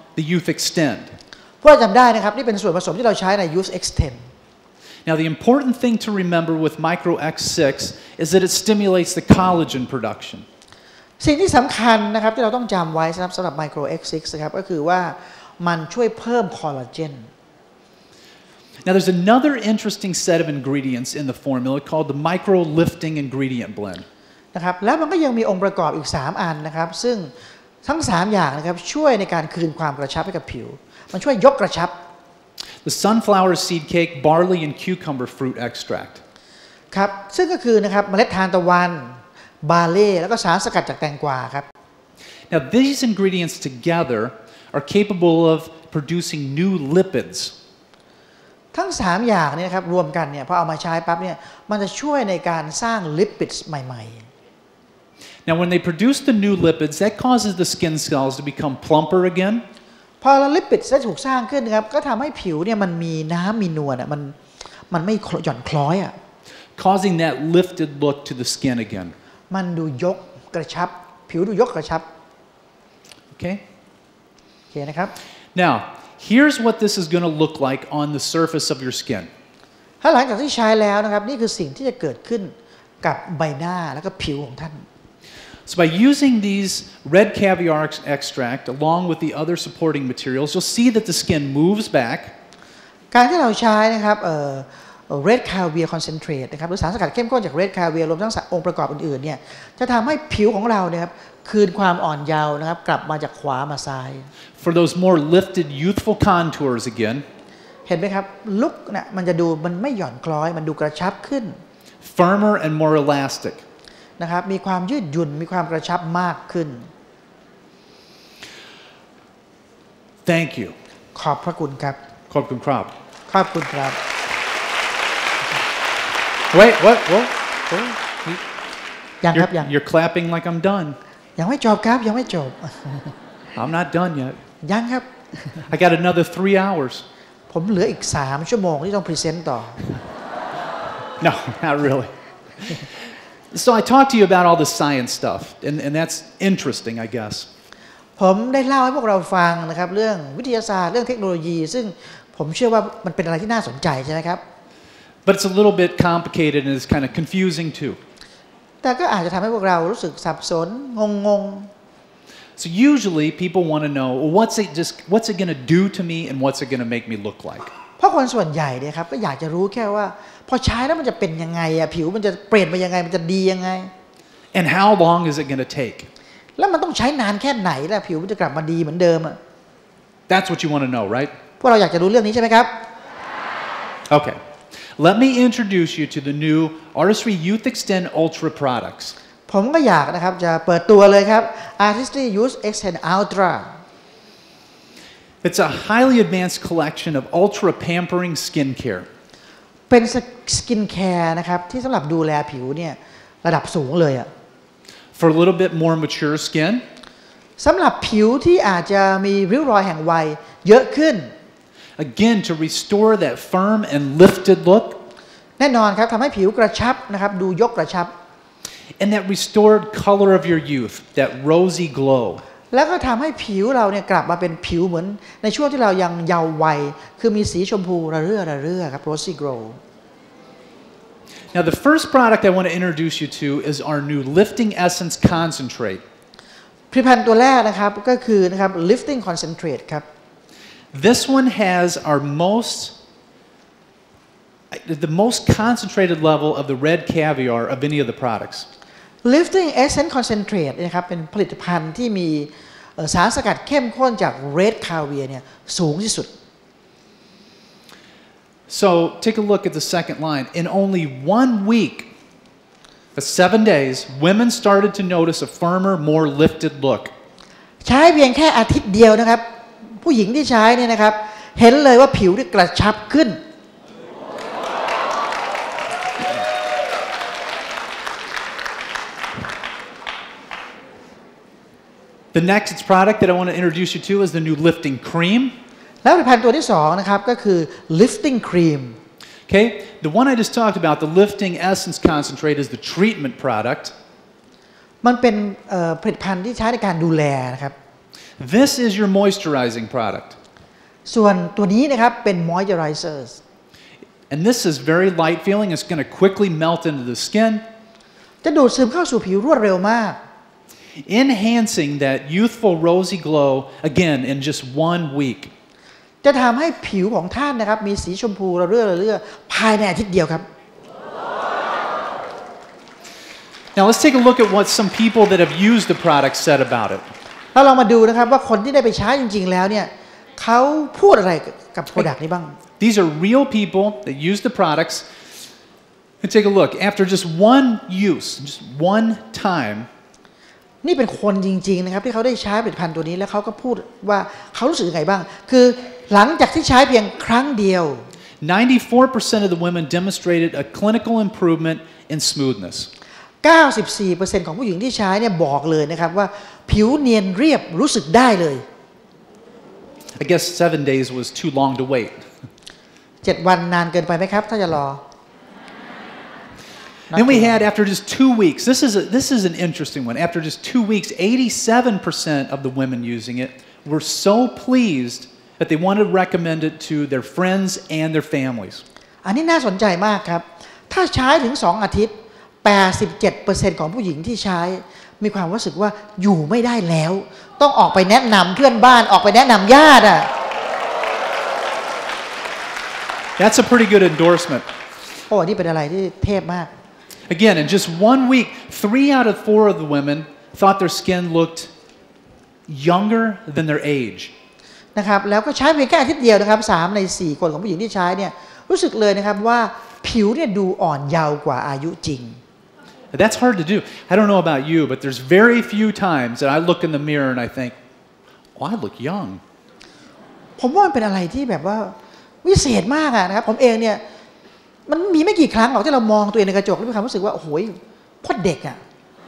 the Youth Extend. พวกเราจำได้นะครับนี่เป็นส่วนผสมที่เราใช้ใน Youth Extend. Now, the important thing to remember with Micro เอ็กซ์ ซิกซ์ is that it stimulates the collagen production. สิ่งที่สำคัญนะครับที่เราต้องจำไว้สำหรับสำหรับ Micro เอ็กซ์ ซิกซ์ นะครับก็คือว่ามันช่วยเพิ่มคอลลาเจน Now, there's another interesting set of ingredients in the formula called the Micro Lifting Ingredient Blend. นะครับแล้วมันก็ยังมีองค์ประกอบอีกสามอันนะครับซึ่งทั้งสามอย่างนะครับช่วยในการคืนความกระชับให้กับผิวมันช่วยยกกระชับ The sunflower seed cake, barley and cucumber fruit extract. ครับซึ่งก็คือนะครับเมล็ดทานตะวันบาเล่แล้วก็สารสกัดจากแตงกวาครับ Now, these ingredients together are capable of producing new lipids. ทั้งสามอย่างนี้นะครับรวมกันเนี่ยพอเอามาใช้ปั๊บเนี่ยมันจะช่วยในการสร้างลิปิดใหม่ๆ Now, when they produce the new lipids, that causes the skin cells to become plumper again. พอลิปิดได้ถูกสร้างขึ้นนะครับก็ทำให้ผิวเนี่ยมันมีน้ำมีนวลอ่ะมันมันไม่หย่อนคล้อยอ่ะ causing that lifted look to the skin again. มันดูยกกระชับผิวดูยกกระชับ Okay? โอเคนะครับ Now, here's what this is going to look like on the surface of your skin. ถ้าหลังจากที่ใช้แล้วนะครับนี่คือสิ่งที่จะเกิดขึ้นกับใบหน้าแล้วก็ผิวของท่าน So by using these red caviar extract along with the other supporting materials, you'll see that the skin moves back. การที่เราใช้นะครับเอ่อ red caviar concentrate นะครับหรือสารสกัดเข้มข้นจาก red caviar รวมทั้งองค์ประกอบอื่นๆเนี่ยจะทำให้ผิวของเราเนี่ยครับคืนความอ่อนเยาว์นะครับกลับมาจากขวามาซ้าย For those more lifted, youthful contours again. เห็นไหมครับลุคเนี่ยมันจะดูมันไม่หย่อนคล้อยมันดูกระชับขึ้น Firmer and more elastic. นะครับมีความยืดหยุ่นมีความกระชับมากขึ้น Thank you. ขอบพระคุณครับขอบคุณครับขอบคุณครับ Wait, what? What? what? ยังครับ You're, ยัง you're clapping like I'm done. ยังไม่จบครับยังไม่จบ I'm not done yet. ยังครับ I got another three hours. ผมเหลืออีกสามชั่วโมงที่ต้องพรีเซนต์ต่อ No, not really. So I talked to you about all the science stuff, and, and that's interesting, I guess. ผมได้เล่าให้พวกเราฟังนะครับเรื่องวิทยาศาสตร์เรื่องเทคโนโลยี ซึ่งผมเชื่อว่ามันเป็นอะไรที่น่าสนใจใช่ไหมครับ But it's a little bit complicated and it's kind of confusing too. แต่ก็อาจจะทำให้พวกเรารู้สึกสับสนงงง So usually people want to know, well, what's it just what's it going to do to me and what's it going to make me look like? เพราะคนส่วนใหญ่เนี่ยครับก็อยากจะรู้แค่ว่าพอใช้แล้วมันจะเป็นยังไงอะผิวมันจะเปลี่ยนไปยังไงมันจะดียังไง And how long is it going to take? แล้วมันต้องใช้นานแค่ไหนล่ะผิวมันจะกลับมาดีเหมือนเดิมอะ That's what you want to know, right? พวกเราอยากจะรู้เรื่องนี้ใช่ไหมครับ Okay. Let me introduce you to the new Artistry Youth Extend Ultra products. ผมก็อยากนะครับจะเปิดตัวเลยครับ Artistry Youth Extend Ultra It's a highly advanced collection of ultra pampering skincare. เป็นสกินแคร์นะครับที่สำหรับดูแลผิวเนี่ยระดับสูงเลยอะ For a little bit more mature skin. สำหรับผิวที่อาจจะมีริ้วรอยแห่งวัยเยอะขึ้น Again, to restore that firm and lifted look. แน่นอนครับทำให้ผิวกระชับนะครับดูยกกระชับ And that restored color of your youth, that rosy glow. แล้วก็ทำให้ผิวเราเนี่ยกลับมาเป็นผิวเหมือนในช่วงที่เรายังเยาว์วัยคือมีสีชมพูระเรื่อระเรื่อครับ rosy glow. Now, the first product I want to introduce you to is our new Lifting Essence Concentrate. ผลิตภัณฑ์ตัวแรกนะครับก็คือนะครับ lifting concentrate ครับ This one has our most, the most concentrated level of the red caviar of any of the products. lifting essence concentrate นะครับเป็นผลิตภัณฑ์ที่มีสารสกัดเข้มข้นจาก red caviar เนี่ยสูงที่สุด So take a look at the second line. In only one week, for seven days, women started to notice a firmer, more lifted look. ใช้เพียงแค่อาทิตย์เดียวนะครับผู้หญิงที่ใช้เนี่ยนะครับเห็นเลยว่าผิวที่กระชับขึ้น The next product that I want to introduce you to is the new Lifting Cream. แล้วผลิตภัณฑ์ตัวที่สองนะครับก็คือ lifting cream. Okay, the one I just talked about, the Lifting Essence Concentrate, is the treatment product. มันเป็นผลิตภัณฑ์ที่ใช้ในการดูแลนะครับ This is your moisturizing product. ส่วนตัวนี้นะครับเป็น moisturizers And this is very light feeling. It's going to quickly melt into the skin, จะดูดซึมเข้าสู่ผิวรวดเร็วมาก enhancing that youthful rosy glow again in just one week. จะทำให้ผิวของท่านนะครับมีสีชมพูระเรื่อระเรื่อภายในอาทิตย์เดียวครับ Now let's take a look at what some people that have used the product said about it. แล้วเรามาดูนะครับว่าคนที่ได้ไปใช้จริงๆแล้วเนี่ยเขาพูดอะไรกับโปรดักต์นี้บ้าง These are real people that use the products. And take a look. After just one use, just one time, นี่เป็นคนจริงๆนะครับที่เขาได้ใช้ผลิตภัณฑ์ตัวนี้แล้วเขาก็พูดว่าเขารู้สึกยังไงบ้างคือหลังจากที่ใช้เพียงครั้งเดียว ninety-four percent of the women demonstrated a clinical improvement in smoothness. เก้าสิบสี่เปอร์เซ็นต์ ของผู้หญิงที่ใช้เนี่ยบอกเลยนะครับว่าผิวเนียนเรียบรู้สึกได้เลย I guess seven days was too long to wait. เจ็ดวันนานเกินไปไหมครับถ้าจะรอ Then we had after just two weeks. This is a, this is an interesting one. After just two weeks, eighty-seven percent of the women using it were so pleased that they wanted to recommend it to their friends and their families. อันนี้น่าสนใจมากครับถ้าใช้ถึงสองอาทิตย์ แปดสิบเจ็ดเปอร์เซ็นต์ ของผู้หญิงที่ใช้มีความรู้สึกว่าอยู่ไม่ได้แล้วต้องออกไปแนะนำเพื่อนบ้านออกไปแนะนำญาติอ่ะ That's a pretty good endorsement. โอ้นี่เป็นอะไรที่เทพมาก Again, in just one week, three out of four of the women thought their skin looked younger than their age. นะครับแล้วก็ใช้เพียงแค่อาทิตย์เดียวนะครับสามในสี่คนของผู้หญิงที่ใช้เนี่ยรู้สึกเลยนะครับว่าผิวเนี่ยดูอ่อนเยาว์กว่าอายุจริง That's hard to do. I don't know about you, but there's very few times that I look in the mirror and I think, "Oh, I look young." ผมว่ามันเป็นอะไรที่แบบว่าวิเศษมากอะนะครับผมเองเนี่ยมันมีไม่กี่ครั้งหรอกที่เรามองตัวเองในกระจกแล้วมีความรู้สึกว่าโอ้โหโคตรเด็กอะ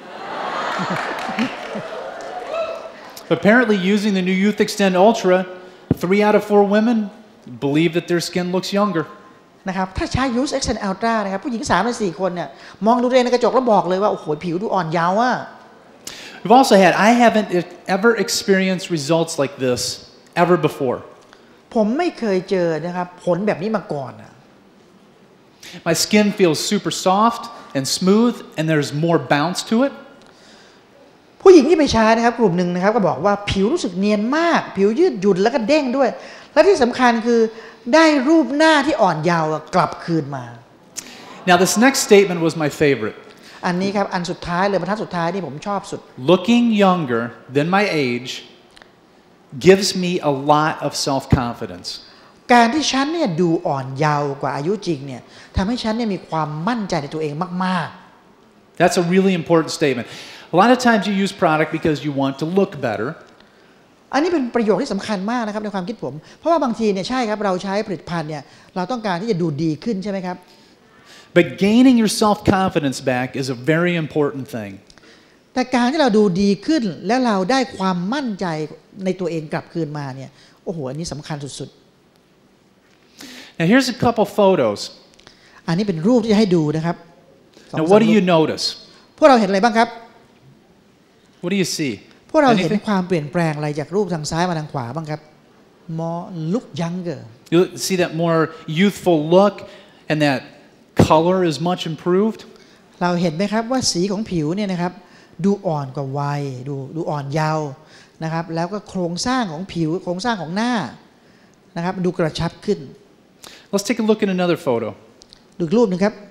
Apparently, using the new Youth Extend Ultra, three out of four women believe that their skin looks younger. นะครับถ้าใช้ Youth Extend Ultra นะครับผู้หญิงสามในสี่คนเนี่ยมองดูตัวเองในกระจกแล้วบอกเลยว่าโอ้โหผิวดูอ่อนเยาว์อะ We've also had, I haven't ever experienced results like this ever before. ผมไม่เคยเจอนะครับผลแบบนี้มาก่อนอะ My skin feels super soft and smooth, and there's more bounce to it. ผู้หญิงที่ไปใช้นะครับกลุ่มหนึ่งนะครับก็บอกว่าผิวรู้สึกเนียนมากผิวยืดหยุ่นแล้วก็เด้งด้วยและที่สำคัญคือได้รูปหน้าที่อ่อนเยาว์กลับคืนมา Now, this next statement was my favorite. อันนี้ครับอันสุดท้ายเลยบรรทัดสุดท้ายที่ผมชอบสุด Looking younger than my age gives me a lot of self-confidence. การที่ฉันเนี่ยดูอ่อนเยาว์กว่าอายุจริงเนี่ยทำให้ฉันเนี่ยมีความมั่นใจในตัวเองมากๆ That's a really important statement. A lot of times you use product because you want to look better. อันนี้เป็นประโยคที่สำคัญมากนะครับในความคิดผมเพราะว่าบางทีเนี่ยใช่ครับเราใช้ผลิตภัณฑ์เนี่ยเราต้องการที่จะดูดีขึ้นใช่ไหมครับ But gaining your self-confidence back is a very important thing. แต่การที่เราดูดีขึ้นแล้วเราได้ความมั่นใจในตัวเองกลับคืนมาเนี่ยโอ้โหอันนี้สำคัญสุดๆ Now here's a couple photos. อันนี้เป็นรูปที่จะให้ดูนะครับ Now what do you notice? พวกเราเห็นอะไรบ้างครับ What do you see? พวกเราเห็น Anything? ความเปลี่ยนแปลงอะไรจากรูปทางซ้ายมาทางขวาบ้างครับ more look younger You see that more youthful look and that color is much improved? เราเห็นไหมครับว่าสีของผิวเนี่ยนะครับดูอ่อนกว่าวัยดูดูอ่อนเยาว์นะครับแล้วก็โครงสร้างของผิวโครงสร้างของหน้านะครับดูกระชับขึ้น Let's take a look at another photo. ดูอีกรูปหนึงครับ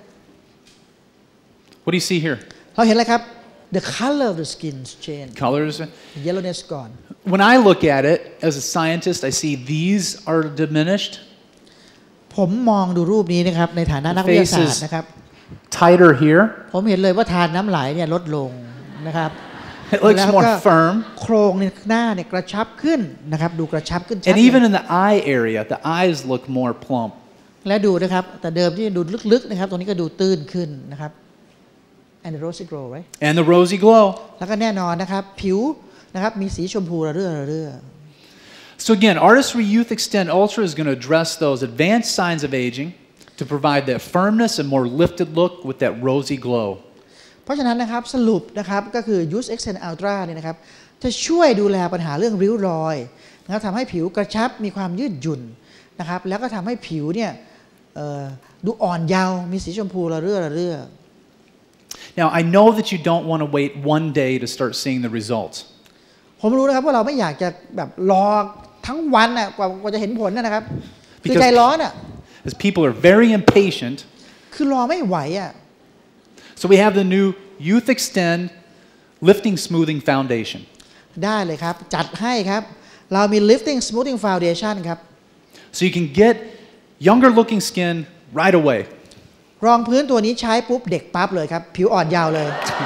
What do you see here? เราเห็นอะไรครับ the color of the skin change Colors. yellowness gone When I look at it as a scientist, I see these are diminished. ผมมองดูรูปนี้นะครับในฐานะนักวิทยาศาสตร์นะครับ Tighter here. ผมเห็นเลยว่าทานน้ำไหลเนี่ยลดลงนะครับ It looks แล้ว more ก็ firm. โครงในหน้าเนี่ยกระชับขึ้นนะครับดูกระชับขึ้นชัด And เลย even in the eye area, the eyes look more plump. และดูนะครับแต่เดิมที่ดูลึกๆนะครับตรงนี้ก็ดูตื้นขึ้นนะครับ and the rosy glow right And the rosy glow. แล้วก็แน่นอนนะครับผิวนะครับมีสีชมพูระเรื่อระเรื่อ So again, Artistry Youth Extend Ultra is going to address those advanced signs of aging to provide that firmness and more lifted look with that rosy glow. เพราะฉะนั้นนะครับสรุปนะครับก็คือ Youth Extend Ultra เนี่ยนะครับจะช่วยดูแลปัญหาเรื่องริ้วรอยนะครับทำให้ผิวกระชับมีความยืดหยุ่นนะครับแล้วก็ทำให้ผิวเนี่ยดูอ่อนเยาว์มีสีชมพูระเรื่อระเรื่อ Now I know that you don't want to wait one day to start seeing the results. ผมรู้นะครับว่าเราไม่อยากจะแบบรอทั้งวันน่ะกว่าจะเห็นผลนะครับคือใจร้อนอ่ะ Because people are very impatient. คือรอไม่ไหวอ่ะ So we have the new Youth Extend Lifting Smoothing Foundation. ได้เลยครับจัดให้ครับเรามี Lifting Smoothing Foundation ครับ So you can get younger looking skin right away. รองพื้นตัวนี้ใช้ปุ๊บเด็กปั๊บเลยครับผิวอ่อนเยาว์เลย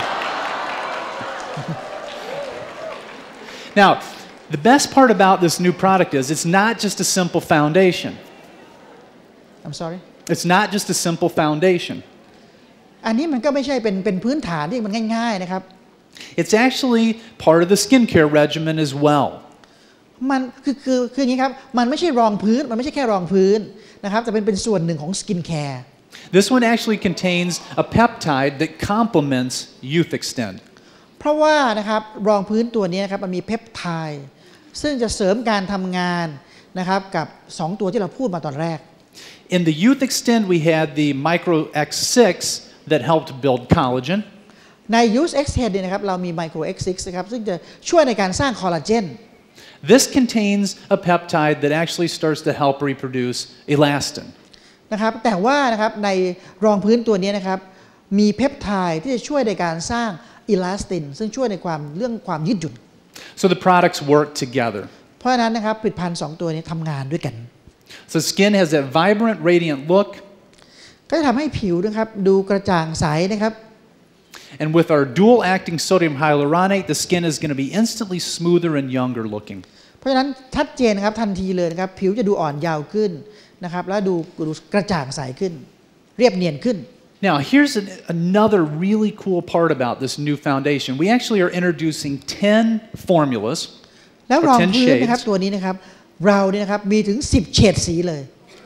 Now the best part about this new product is it's not just a simple foundation. I'm sorry. It's not just a simple foundation. อันนี้มันก็ไม่ใช่เป็นเป็นพื้นฐานที่มันง่ายๆนะครับ It's actually part of the skincare regimen as well. มันคือคือคืออย่างนี้ครับมันไม่ใช่รองพื้นมันไม่ใช่แค่รองพื้นนะครับแต่เป็นเป็นส่วนหนึ่งของสกินแคร์ This one actually contains a peptide that complements Youth Extend. เพราะว่านะครับรองพื้นตัวนี้นะครับมันมีเพปไทด์ซึ่งจะเสริมการทำงานนะครับกับสองตัวที่เราพูดมาตอนแรก In the Youth Extend we had the Micro เอ็กซ์ ซิกซ์ that helped build collagen. ใน Youth Extend เนี่ยนะครับเรามี Micro เอ็กซ์ ซิกซ์ นะครับซึ่งจะช่วยในการสร้างคอลลาเจน This contains a peptide that actually starts to help reproduce elastin. นะครับแต่ว่านะครับในรองพื้นตัวนี้นะครับมีเพปไทด์ที่จะช่วยในการสร้างอิลาสตินซึ่งช่วยในความเรื่องความยืดหยุ่น So the products work together. เพราะฉะนั้นนะครับผลิตภัณฑ์สองตัวนี้ทำงานด้วยกัน So skin has that vibrant, radiant look. ก็จะทำให้ผิวนะครับดูกระจ่างใสนะครับ And with our dual-acting sodium hyaluronate, the skin is going to be instantly smoother and younger looking. เพราะฉะนั้นชัดเจนนะครับทันทีเลยนะครับผิวจะดูอ่อนเยาว์ขึ้นนะครับแล้วดูดูกระจ่างใสขึ้นเรียบเนียนขึ้น Now here's an, another really cool part about this new foundation. We actually are introducing ten formulas แล้ว or รอง ten พื้นนะครับ shades. ตัวนี้นะครับเราเนี่ยนะครับมีถึงสิบเฉดสีเลย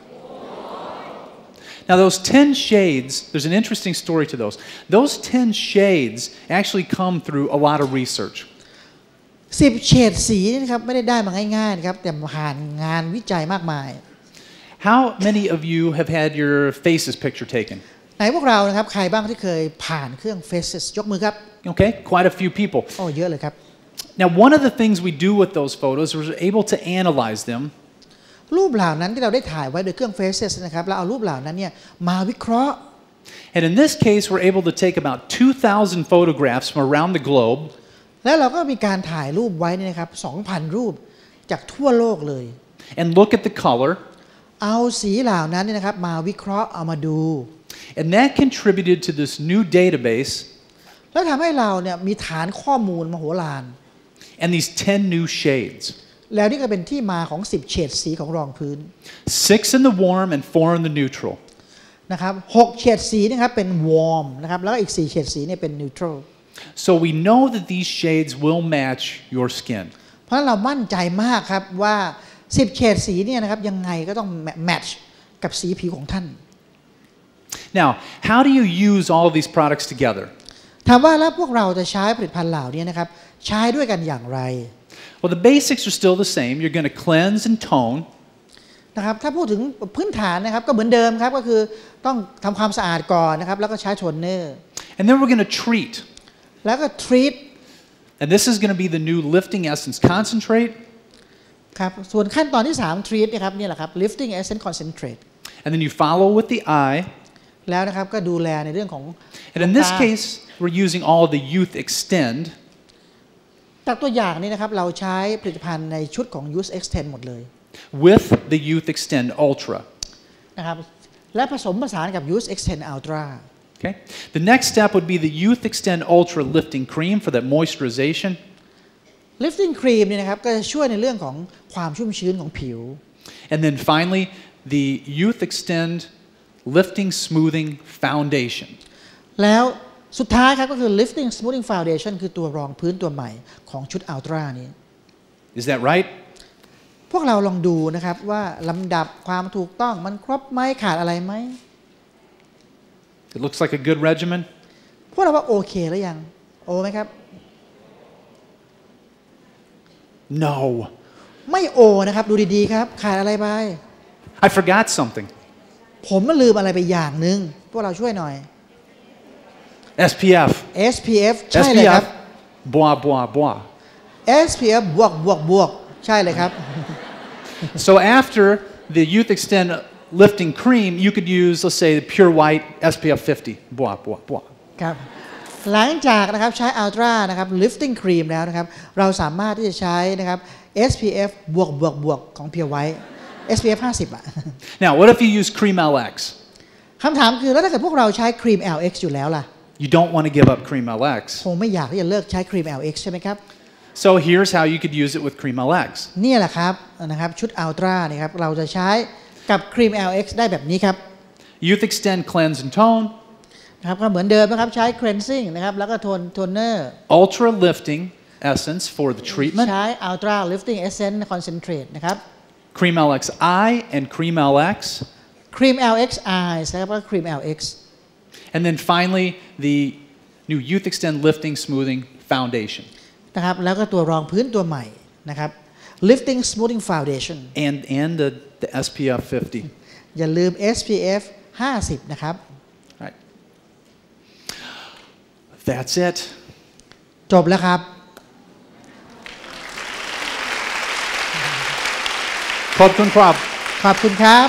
Now those ten shades, there's an interesting story to those. Those ten shades actually come through a lot of research. สิบเฉดสีนะครับไม่ได้ได้มาง่ายๆนะครับแต่ผ่านงานวิจัยมากมาย How many of you have had your faces picture taken? ไหนพวกเรานะครับใครบ้างที่เคยผ่านเครื่อง Faces ยกมือครับ Okay, quite a few people. โอ้เยอะเลยครับ Now one of the things we do with those photos is we're able to analyze them. รูปเหล่านั้นที่เราได้ถ่ายไว้โดยเครื่อง Faces นะครับเราเอารูปเหล่านั้นเนี่ยมาวิเคราะห์ And in this case, we're able to take about two thousand photographs from around the globe. แล้วเราก็มีการถ่ายรูปไว้นี่นะครับ สองพัน รูปจากทั่วโลกเลย And look at the color. เอาสีเหล่านั้นเนี่ยนะครับมาวิเคราะห์เอามาดู And that contributed to this new database แล้วทำให้เราเนี่ยมีฐานข้อมูลมโหฬาร and these ten new shades. แล้วนี่ก็เป็นที่มาของสิบเฉดสีของรองพื้น Six in the warm and four in the neutral. นะครับหกเฉดสีนะครับเป็น warm นะครับแล้วก็อีกสี่เฉดสีเนี่ยเป็น neutral. So we know that these shades will match your skin. เพราะฉะนั้นเรามั่นใจมากครับว่าสิบเฉดสีเนี่ยนะครับยังไงก็ต้อง match กับสีผิวของท่าน Now, how do you use all of these products together? ถามว่าแล้วพวกเราจะใช้ผลิตภัณฑ์เหล่านี้นะครับใช้ด้วยกันอย่างไร Well, the basics are still the same. You're going to cleanse and tone. นะครับถ้าพูดถึงพื้นฐานนะครับก็เหมือนเดิมครับก็คือต้องทำความสะอาดก่อนนะครับแล้วก็ใช้โทนเนอร์ And then we're going to treat. แล้วก็ treat And this is going to be the new Lifting Essence Concentrate. ครับส่วนขั้นตอนที่สาม treat นะครับนี่แหละครับ lifting essence concentrate. And then you follow with the eye. แล้วนะครับก็ดูแลในเรื่องของ And in this case, we're using all of the Youth Extend. จากตัวอย่างนี้นะครับเราใช้ผลิตภัณฑ์ในชุดของ Youth Extend หมดเลย with the Youth Extend Ultra. นะครับและผสมผสานกับ Youth Extend Ultra. Okay. The next step would be the Youth Extend Ultra Lifting Cream for that moisturization. Lifting Cream เนี่ยนะครับก็จะช่วยในเรื่องของความชุ่มชื้นของผิว And then finally, the Youth Extend Lifting Smoothing Foundation. แล้วสุดท้ายครับก็คือ Lifting Smoothing Foundation คือตัวรองพื้นตัวใหม่ของชุด Ultra นี้ Is that right? พวกเราลองดูนะครับว่าลำดับความถูกต้องมันครบไหมขาดอะไรไหม It looks like a good regimen. พวกเราว่าโอเคหรือยังโอไหมครับ No. ไม่โอนะครับดูดีๆครับขาดอะไรไป I forgot something. ผมมันลืมอะไรไปอย่างหนึ่งพวกเราช่วยหน่อยเอส พี เอฟเอส พี เอฟ ใช่เลยครับ Bois, bois, bois. เอส พี เอฟ บวกบวกบวกใช่เลยครับ So after the Youth Extend lifting cream, you could use, let's say, the Pure White เอส พี เอฟ fifty. Bois, bois, bois. ครับหลังจากนะครับใช้ Ultra นะครับ lifting cream แล้วนะครับเราสามารถที่จะใช้นะครับ เอส พี เอฟ บวกบวกบวกของ Pure White เอส พี เอฟ ห้าสิบ อ่ะ Now, what if you use Cream แอล เอ็กซ์? คำถามคือแล้วถ้าเกิดพวกเราใช้ครีม แอล เอ็กซ์ อยู่แล้วล่ะ You don't want to give up Cream แอล เอ็กซ์. คงไม่อยากที่จะเลิกใช้ครีม แอล เอ็กซ์ ใช่ไหมครับ So here's how you could use it with Cream แอล เอ็กซ์. นี่แหละครับนะครับชุด Ultra นะครับเราจะใช้กับครีม แอล เอ็กซ์ ได้แบบนี้ครับ Youth Extend Cleanse and Tone. นะครับก็เหมือนเดิมนะครับใช้ cleansing นะครับแล้วก็โทนโทนเนอร์ Ultra Lifting Essence for the treatment. ใช้ Ultra Lifting Essence Concentrate นะครับ Cream แอล เอ็กซ์ Eye and Cream แอล เอ็กซ์. ครีม แอล เอ็กซ์ Eyes นะครับแล้วก็ครีม แอล เอ็กซ์ And then finally, the new Youth Extend Lifting Smoothing Foundation. นะครับแล้วก็ตัวรองพื้นตัวใหม่นะครับ Lifting Smoothing Foundation And, and the, the เอส พี เอฟ fifty. อย่าลืม เอส พี เอฟ ห้าสิบ นะครับ Right. That's it. จบแล้วครับขอบคุณครับขอบคุณครับ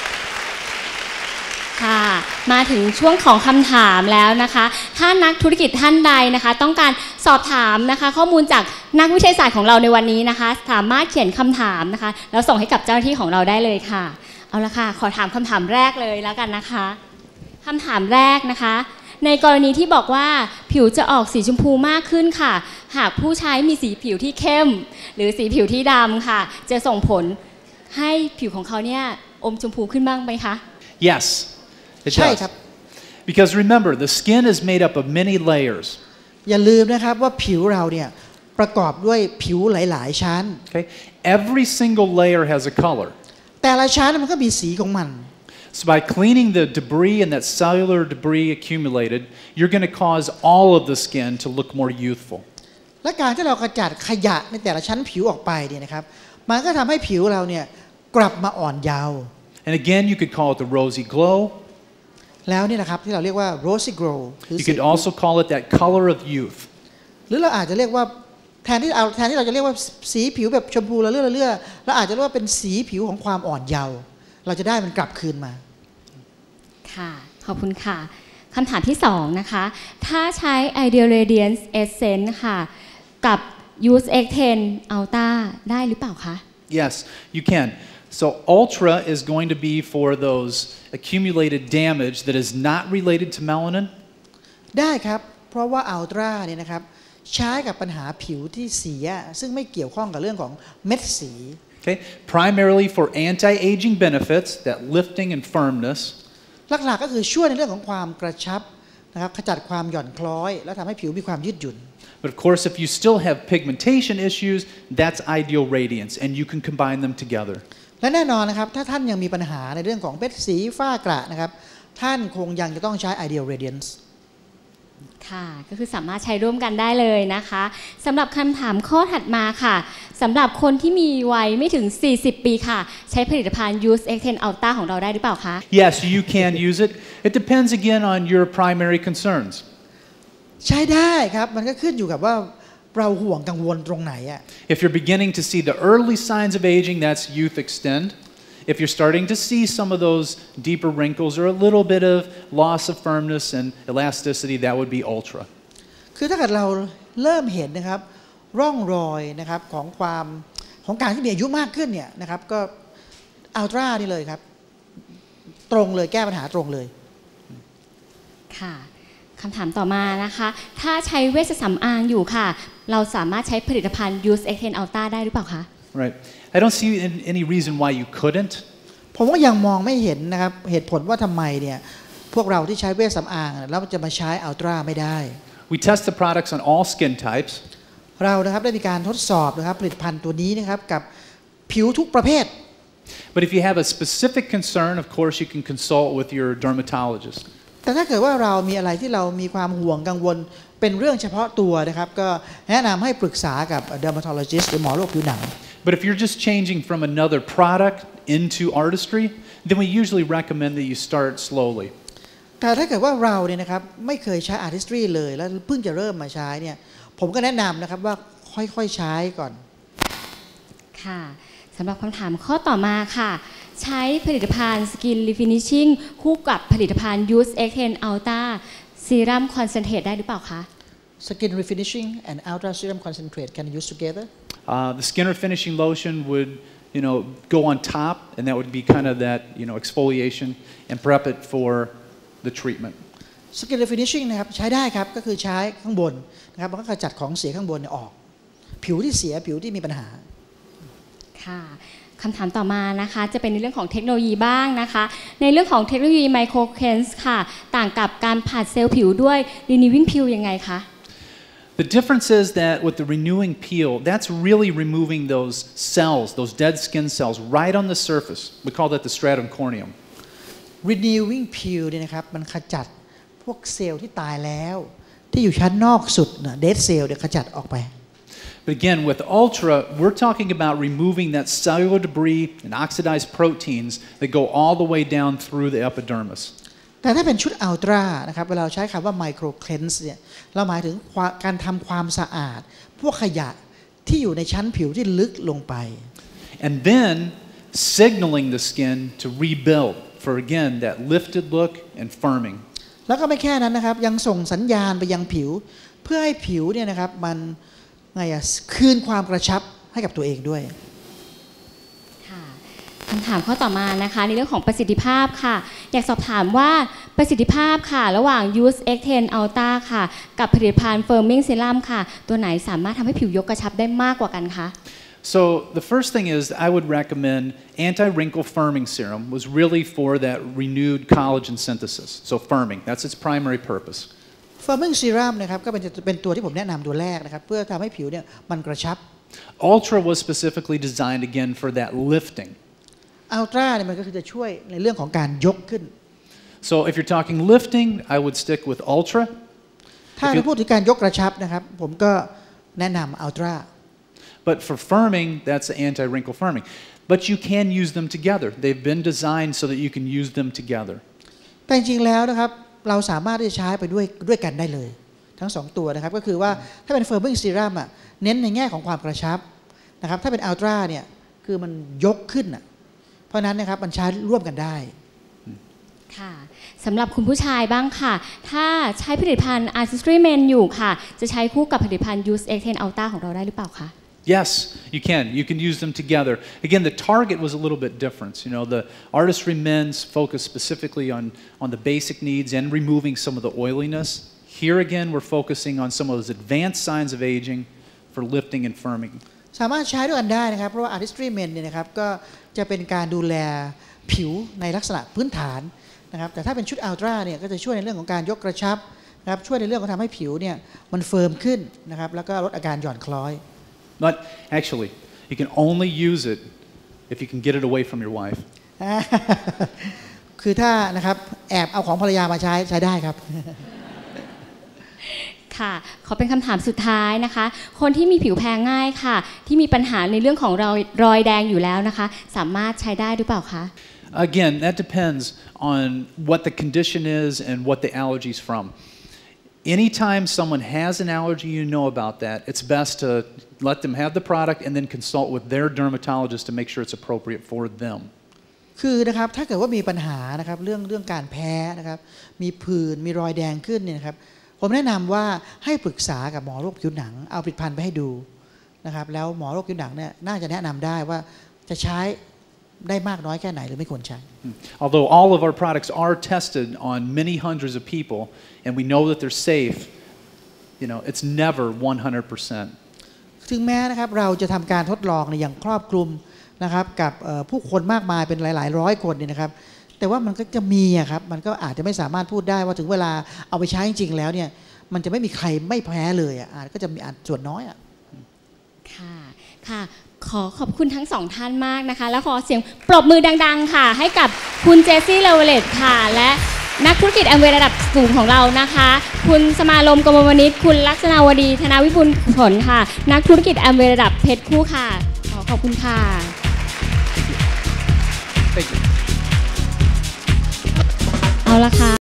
ค่ะมาถึงช่วงของคำถามแล้วนะคะถ้านักธุรกิจท่านใดนะคะต้องการสอบถามนะคะข้อมูลจากนักวิทยาศาสตร์ของเราในวันนี้นะคะสามารถเขียนคำถามนะคะแล้วส่งให้กับเจ้าหน้าที่ของเราได้เลยค่ะเอาละค่ะขอถามคำถามแรกเลยแล้วกันนะคะคำถามแรกนะคะในกรณีที่บอกว่าผิวจะออกสีชมพูมากขึ้นค่ะหากผู้ใช้มีสีผิวที่เข้มหรือสีผิวที่ดำค่ะจะส่งผลให้ผิวของเขาเนี่ยอมชมพูขึ้นบ้างไหมคะ Yes, it ใช่ does. ครับ Because remember, the skin is made up of many layers. อย่าลืมนะครับว่าผิวเราเนี่ยประกอบด้วยผิวหลายๆชั้น Okay? Every single layer has a color. แต่ละชั้นมันก็มีสีของมัน So by cleaning the debris and that cellular debris accumulated, you're going to cause all of the skin to look more youthful. และการที่เรากระจัดขยะในแต่ละชั้นผิวออกไปเนี่ยนะครับมันก็ทำให้ผิวเราเนี่ยกลับมาอ่อนเยาว์ And again, you could call it the rosy glow. แล้วนี่นะครับที่เราเรียกว่า rosy glow คือ You could also call it that color of youth. หรือเราอาจจะเรียกว่าแทนที่เอาแทนที่เราจะเรียกว่าสีผิวแบบชมพูละเลื่อละเลื่อเราอาจจะเรียกว่าเป็นสีผิวของความอ่อนเยาว์เราจะได้มันกลับคืนมาค่ะขอบคุณค่ะคำถามที่สองนะคะถ้าใช้ Ideal Radiance Essence ค่ะกับ Use เอ็กซ์ เท็น Ultra ได้หรือเปล่าคะ Yes, you can. So Ultra is going to be for those accumulated damage that is not related to melanin. ได้ครับเพราะว่า Ultra เนี่ยนะครับใช้กับปัญหาผิวที่เสียซึ่งไม่เกี่ยวข้องกับเรื่องของเม็ดสี Okay? Primarily for anti-aging benefits, that lifting and firmness. หลักๆก็คือช่วยในเรื่องของความกระชับนะครับขจัดความหย่อนคล้อยและทำให้ผิวมีความยืดหยุ่น But of course, if you still have pigmentation issues, that's Ideal Radiance, and you can combine them together. และแน่นอนนะครับถ้าท่านยังมีปัญหาในเรื่องของเม็ดสีฝ้ากระนะครับท่านคงยังจะต้องใช้ Ideal Radiance ค่ะก็คือสามารถใช้ร่วมกันได้เลยนะคะสำหรับคำถามข้อถัดมาค่ะสำหรับคนที่มีวัยไม่ถึงสี่สิบปีค่ะใช้ผลิตภัณฑ์ Use เอ็กซ์ เท็น Ultra ของเราได้หรือเปล่าคะ Yes, you can use it. It depends again on your primary concerns. ใช้ได้ครับมันก็ขึ้นอยู่กับว่าเราห่วงกังวลตรงไหนอะ If you're beginning to see the early signs of aging, that's Youth Extend. If you're starting to see some of those deeper wrinkles or a little bit of loss of firmness and elasticity, that would be Ultra. คือถ้าเกิดเราเริ่มเห็นนะครับร่องรอยนะครับของความของการที่มีอายุมากขึ้นเนี่ยนะครับก็ Ultra นี่เลยครับตรงเลยแก้ปัญหาตรงเลยค่ะคำถามต่อมานะคะถ้าใช้เวชสำอางอยู่ค่ะเราสามารถใช้ผลิตภัณฑ์ Use เอ็กซ์ เท็น Ultra ได้หรือเปล่าคะ Right. I don't see any reason why you couldn't. ผมก็ยังมองไม่เห็นนะครับเหตุผลว่าทำไมเนี่ยพวกเราที่ใช้เวชสำอางแล้วจะมาใช้ Ultra ไม่ได้ We test the products on all skin types. เรานะครับได้มีการทดสอบนะครับผลิตภัณฑ์ตัวนี้นะครับกับผิวทุกประเภท But if you have a specific concern, of course, you can consult with your dermatologist. แต่ถ้าเกิดว่าเรามีอะไรที่เรามีความห่วงกังวลเป็นเรื่องเฉพาะตัวนะครับก็แนะนำให้ปรึกษากับ dermatologist หรือหมอโรคผิวหนัง But if you're just changing from another product into artistry, then we usually recommend that you start slowly. แต่ถ้าเกิดว่าเราเนี่ยนะครับไม่เคยใช้ artistry เลยแล้วเพิ่งจะเริ่มมาใช้เนี่ยผมก็แนะนำนะครับว่าค่อยๆใช้ก่อนค่ะสำหรับคำถามข้อต่อมาค่ะใช้ผลิตภัณฑ์ Skin Refinishing คู่กับผลิตภัณฑ์ Use เอ็กซ์ เทน Ultra Serum Concentrate ได้หรือเปล่าคะ Skin Refinishing and Ultra Serum Concentrate can use together? Uh, the skin refinishing lotion would, you know, go on top, and that would be kind of that, you know, exfoliation and prep it for the treatment. Skin Refinishing นะครับใช้ได้ครับก็คือใช้ข้างบนนะครับมันก็ขจัดของเสียข้างบนออกผิวที่เสียผิวที่มีปัญหาค่ะคำถามต่อมานะคะจะเป็นในเรื่องของเทคโนโลยีบ้างนะคะในเรื่องของเทคโนโลยีไมโครเคลนส์ค่ะต่างกับการผัดเซลล์ผิวด้วย Renewing Peel ยังไงคะ The difference is that with the renewing peel, that's really removing those cells, those dead skin cells, right on the surface. We call that the stratum corneum. Renewing Peel เนี่ยนะครับมันขจัดพวกเซลล์ที่ตายแล้วที่อยู่ชั้นนอกสุดนะ dead cell เนี่ยขจัดออกไป But again, with Ultra, we're talking about removing that cellular debris and oxidized proteins that go all the way down through the epidermis. แต่ถ้าเป็นชุด Ultra นะครับเวลาเราใช้คำว่า Micro Cleanse เนี่ยเราหมายถึงการทำความสะอาดพวกขยะที่อยู่ในชั้นผิวที่ลึกลงไป And then signaling the skin to rebuild for again that lifted look and firming. แล้วก็ไม่แค่นั้นนะครับยังส่งสัญญาณไปยังผิวเพื่อให้ผิวเนี่ยนะครับมันไงอะคืนความกระชับให้กับตัวเองด้วยค่ะคำถามข้อต่อมานะคะในเรื่องของประสิทธิภาพค่ะอยากสอบถามว่าประสิทธิภาพค่ะระหว่าง Use เอ็กซ์ เทน Ultra ค่ะกับผลิตภัณฑ์ Firming Serum ค่ะตัวไหนสามารถทำให้ผิวยกกระชับได้มากกว่ากันคะ So the first thing is I would recommend anti-wrinkle firming serum was really for that renewed collagen synthesis. So firming, that's its primary purpose. Firming Serum นะครับก็เป็นเป็นตัวที่ผมแนะนำตัวแรกนะครับเพื่อทำให้ผิวเนี่ยมันกระชับ Ultra was specifically designed again for that lifting. Ultra เนี่ยมันก็คือจะช่วยในเรื่องของการยกขึ้น So if you're talking lifting, I would stick with Ultra. ถ้าเราพูดถึงการยกกระชับนะครับผมก็แนะนำ Ultra. But for firming, that's the anti-wrinkle firming. But you can use them together. They've been designed so that you can use them together. แต่จริงๆแล้วนะครับเราสามารถที่จะใช้ไปด้วยด้วยกันได้เลยทั้งสองตัวนะครับก็คือว่าถ้าเป็น Firming Serum อ่ะเน้นในแง่ของความกระชับนะครับถ้าเป็น Ultra เนี่ยคือมันยกขึ้นอ่ะเพราะนั้นนะครับมันใช้ร่วมกันได้ค่ะสำหรับคุณผู้ชายบ้างค่ะถ้าใช้ผลิตภัณฑ์ Artistry Men อยู่ค่ะจะใช้คู่กับผลิตภัณฑ์ Use เอ็กซ์ เทน Ultra ของเราได้หรือเปล่าคะ Yes, you can. You can use them together. Again, the target was a little bit different. You know, the Artistry Men's focus specifically on, on the basic needs and removing some of the oiliness. Here again, we're focusing on some of those advanced signs of aging for lifting and firming. สามารถใช้ด้วยกันได้นะครับเพราะว่า Artistry Men เนี่ยนะครับก็จะเป็นการดูแลผิวในลักษณะพื้นฐานนะครับแต่ถ้าเป็นชุด Ultra เนี่ยก็จะช่วยในเรื่องของการยกกระชับนะครับช่วยในเรื่องของทำให้ผิวเนี่ยมันเฟิร์มขึ้นนะครับแล้วก็ลดอาการหย่อนคล้อย But actually, you can only use it if you can get it away from your wife. คือถ้านะครับแอบเอาของภรรยามาใช้ใช้ได้ครับค่ะขอเป็นคำถามสุดท้ายนะคะคนที่มีผิวแพ้ง่ายค่ะที่มีปัญหาในเรื่องของรอยรอยแดงอยู่แล้วนะคะสามารถใช้ได้หรือเปล่าคะ Again, that depends on what the condition is and what the allergy is from. Anytime someone has an allergy, you know about that. It's best to let them have the product and then consult with their dermatologist to make sure it's appropriate for them. คือนะครับถ้าเกิดว่ามีปัญหานะครับเรื่องเรื่องการแพ้นะครับมีผื่นมีรอยแดงขึ้นเนี่ยนะครับผมแนะนำว่าให้ปรึกษากับหมอโรคผิวหนังเอาผลิตภัณฑ์ไปให้ดูนะครับแล้วหมอโรคผิวหนังเนี่ยน่าจะแนะนำได้ว่าจะใช้ได้มากน้อยแค่ไหนหรือไม่ควรใช้ Although all of our products are tested on many hundreds of people and we know that they're safe, you know, it's never one hundred percent. ถึงแม้นะครับเราจะทำการทดลองในอย่างครอบคลุมนะครับกับผู้คนมากมายเป็นหลายๆร้อยคนเนี่ยนะครับแต่ว่ามันก็จะมีครับมันก็อาจจะไม่สามารถพูดได้ว่าถึงเวลาเอาไปใช้จริงๆแล้วเนี่ยมันจะไม่มีใครไม่แพ้เลยอ่ะอาจก็จะมีอาจส่วนน้อยอ่ะค่ะค่ะขอขอบคุณทั้งสองท่านมากนะคะแล้วขอเสียงปรบมือดังๆค่ะให้กับคุณเจสซี่เลเวเลตค่ะและนักธุรกิจแอมเวย์ระดับสูงของเรานะคะคุณสมาลมกมลวณิชคุณลักษณาวดีธนาวิบูลย์ผลค่ะนักธุรกิจแอมเวย์ระดับเพชรคู่ค่ะขอขอบคุณค่ะเอาละค่ะ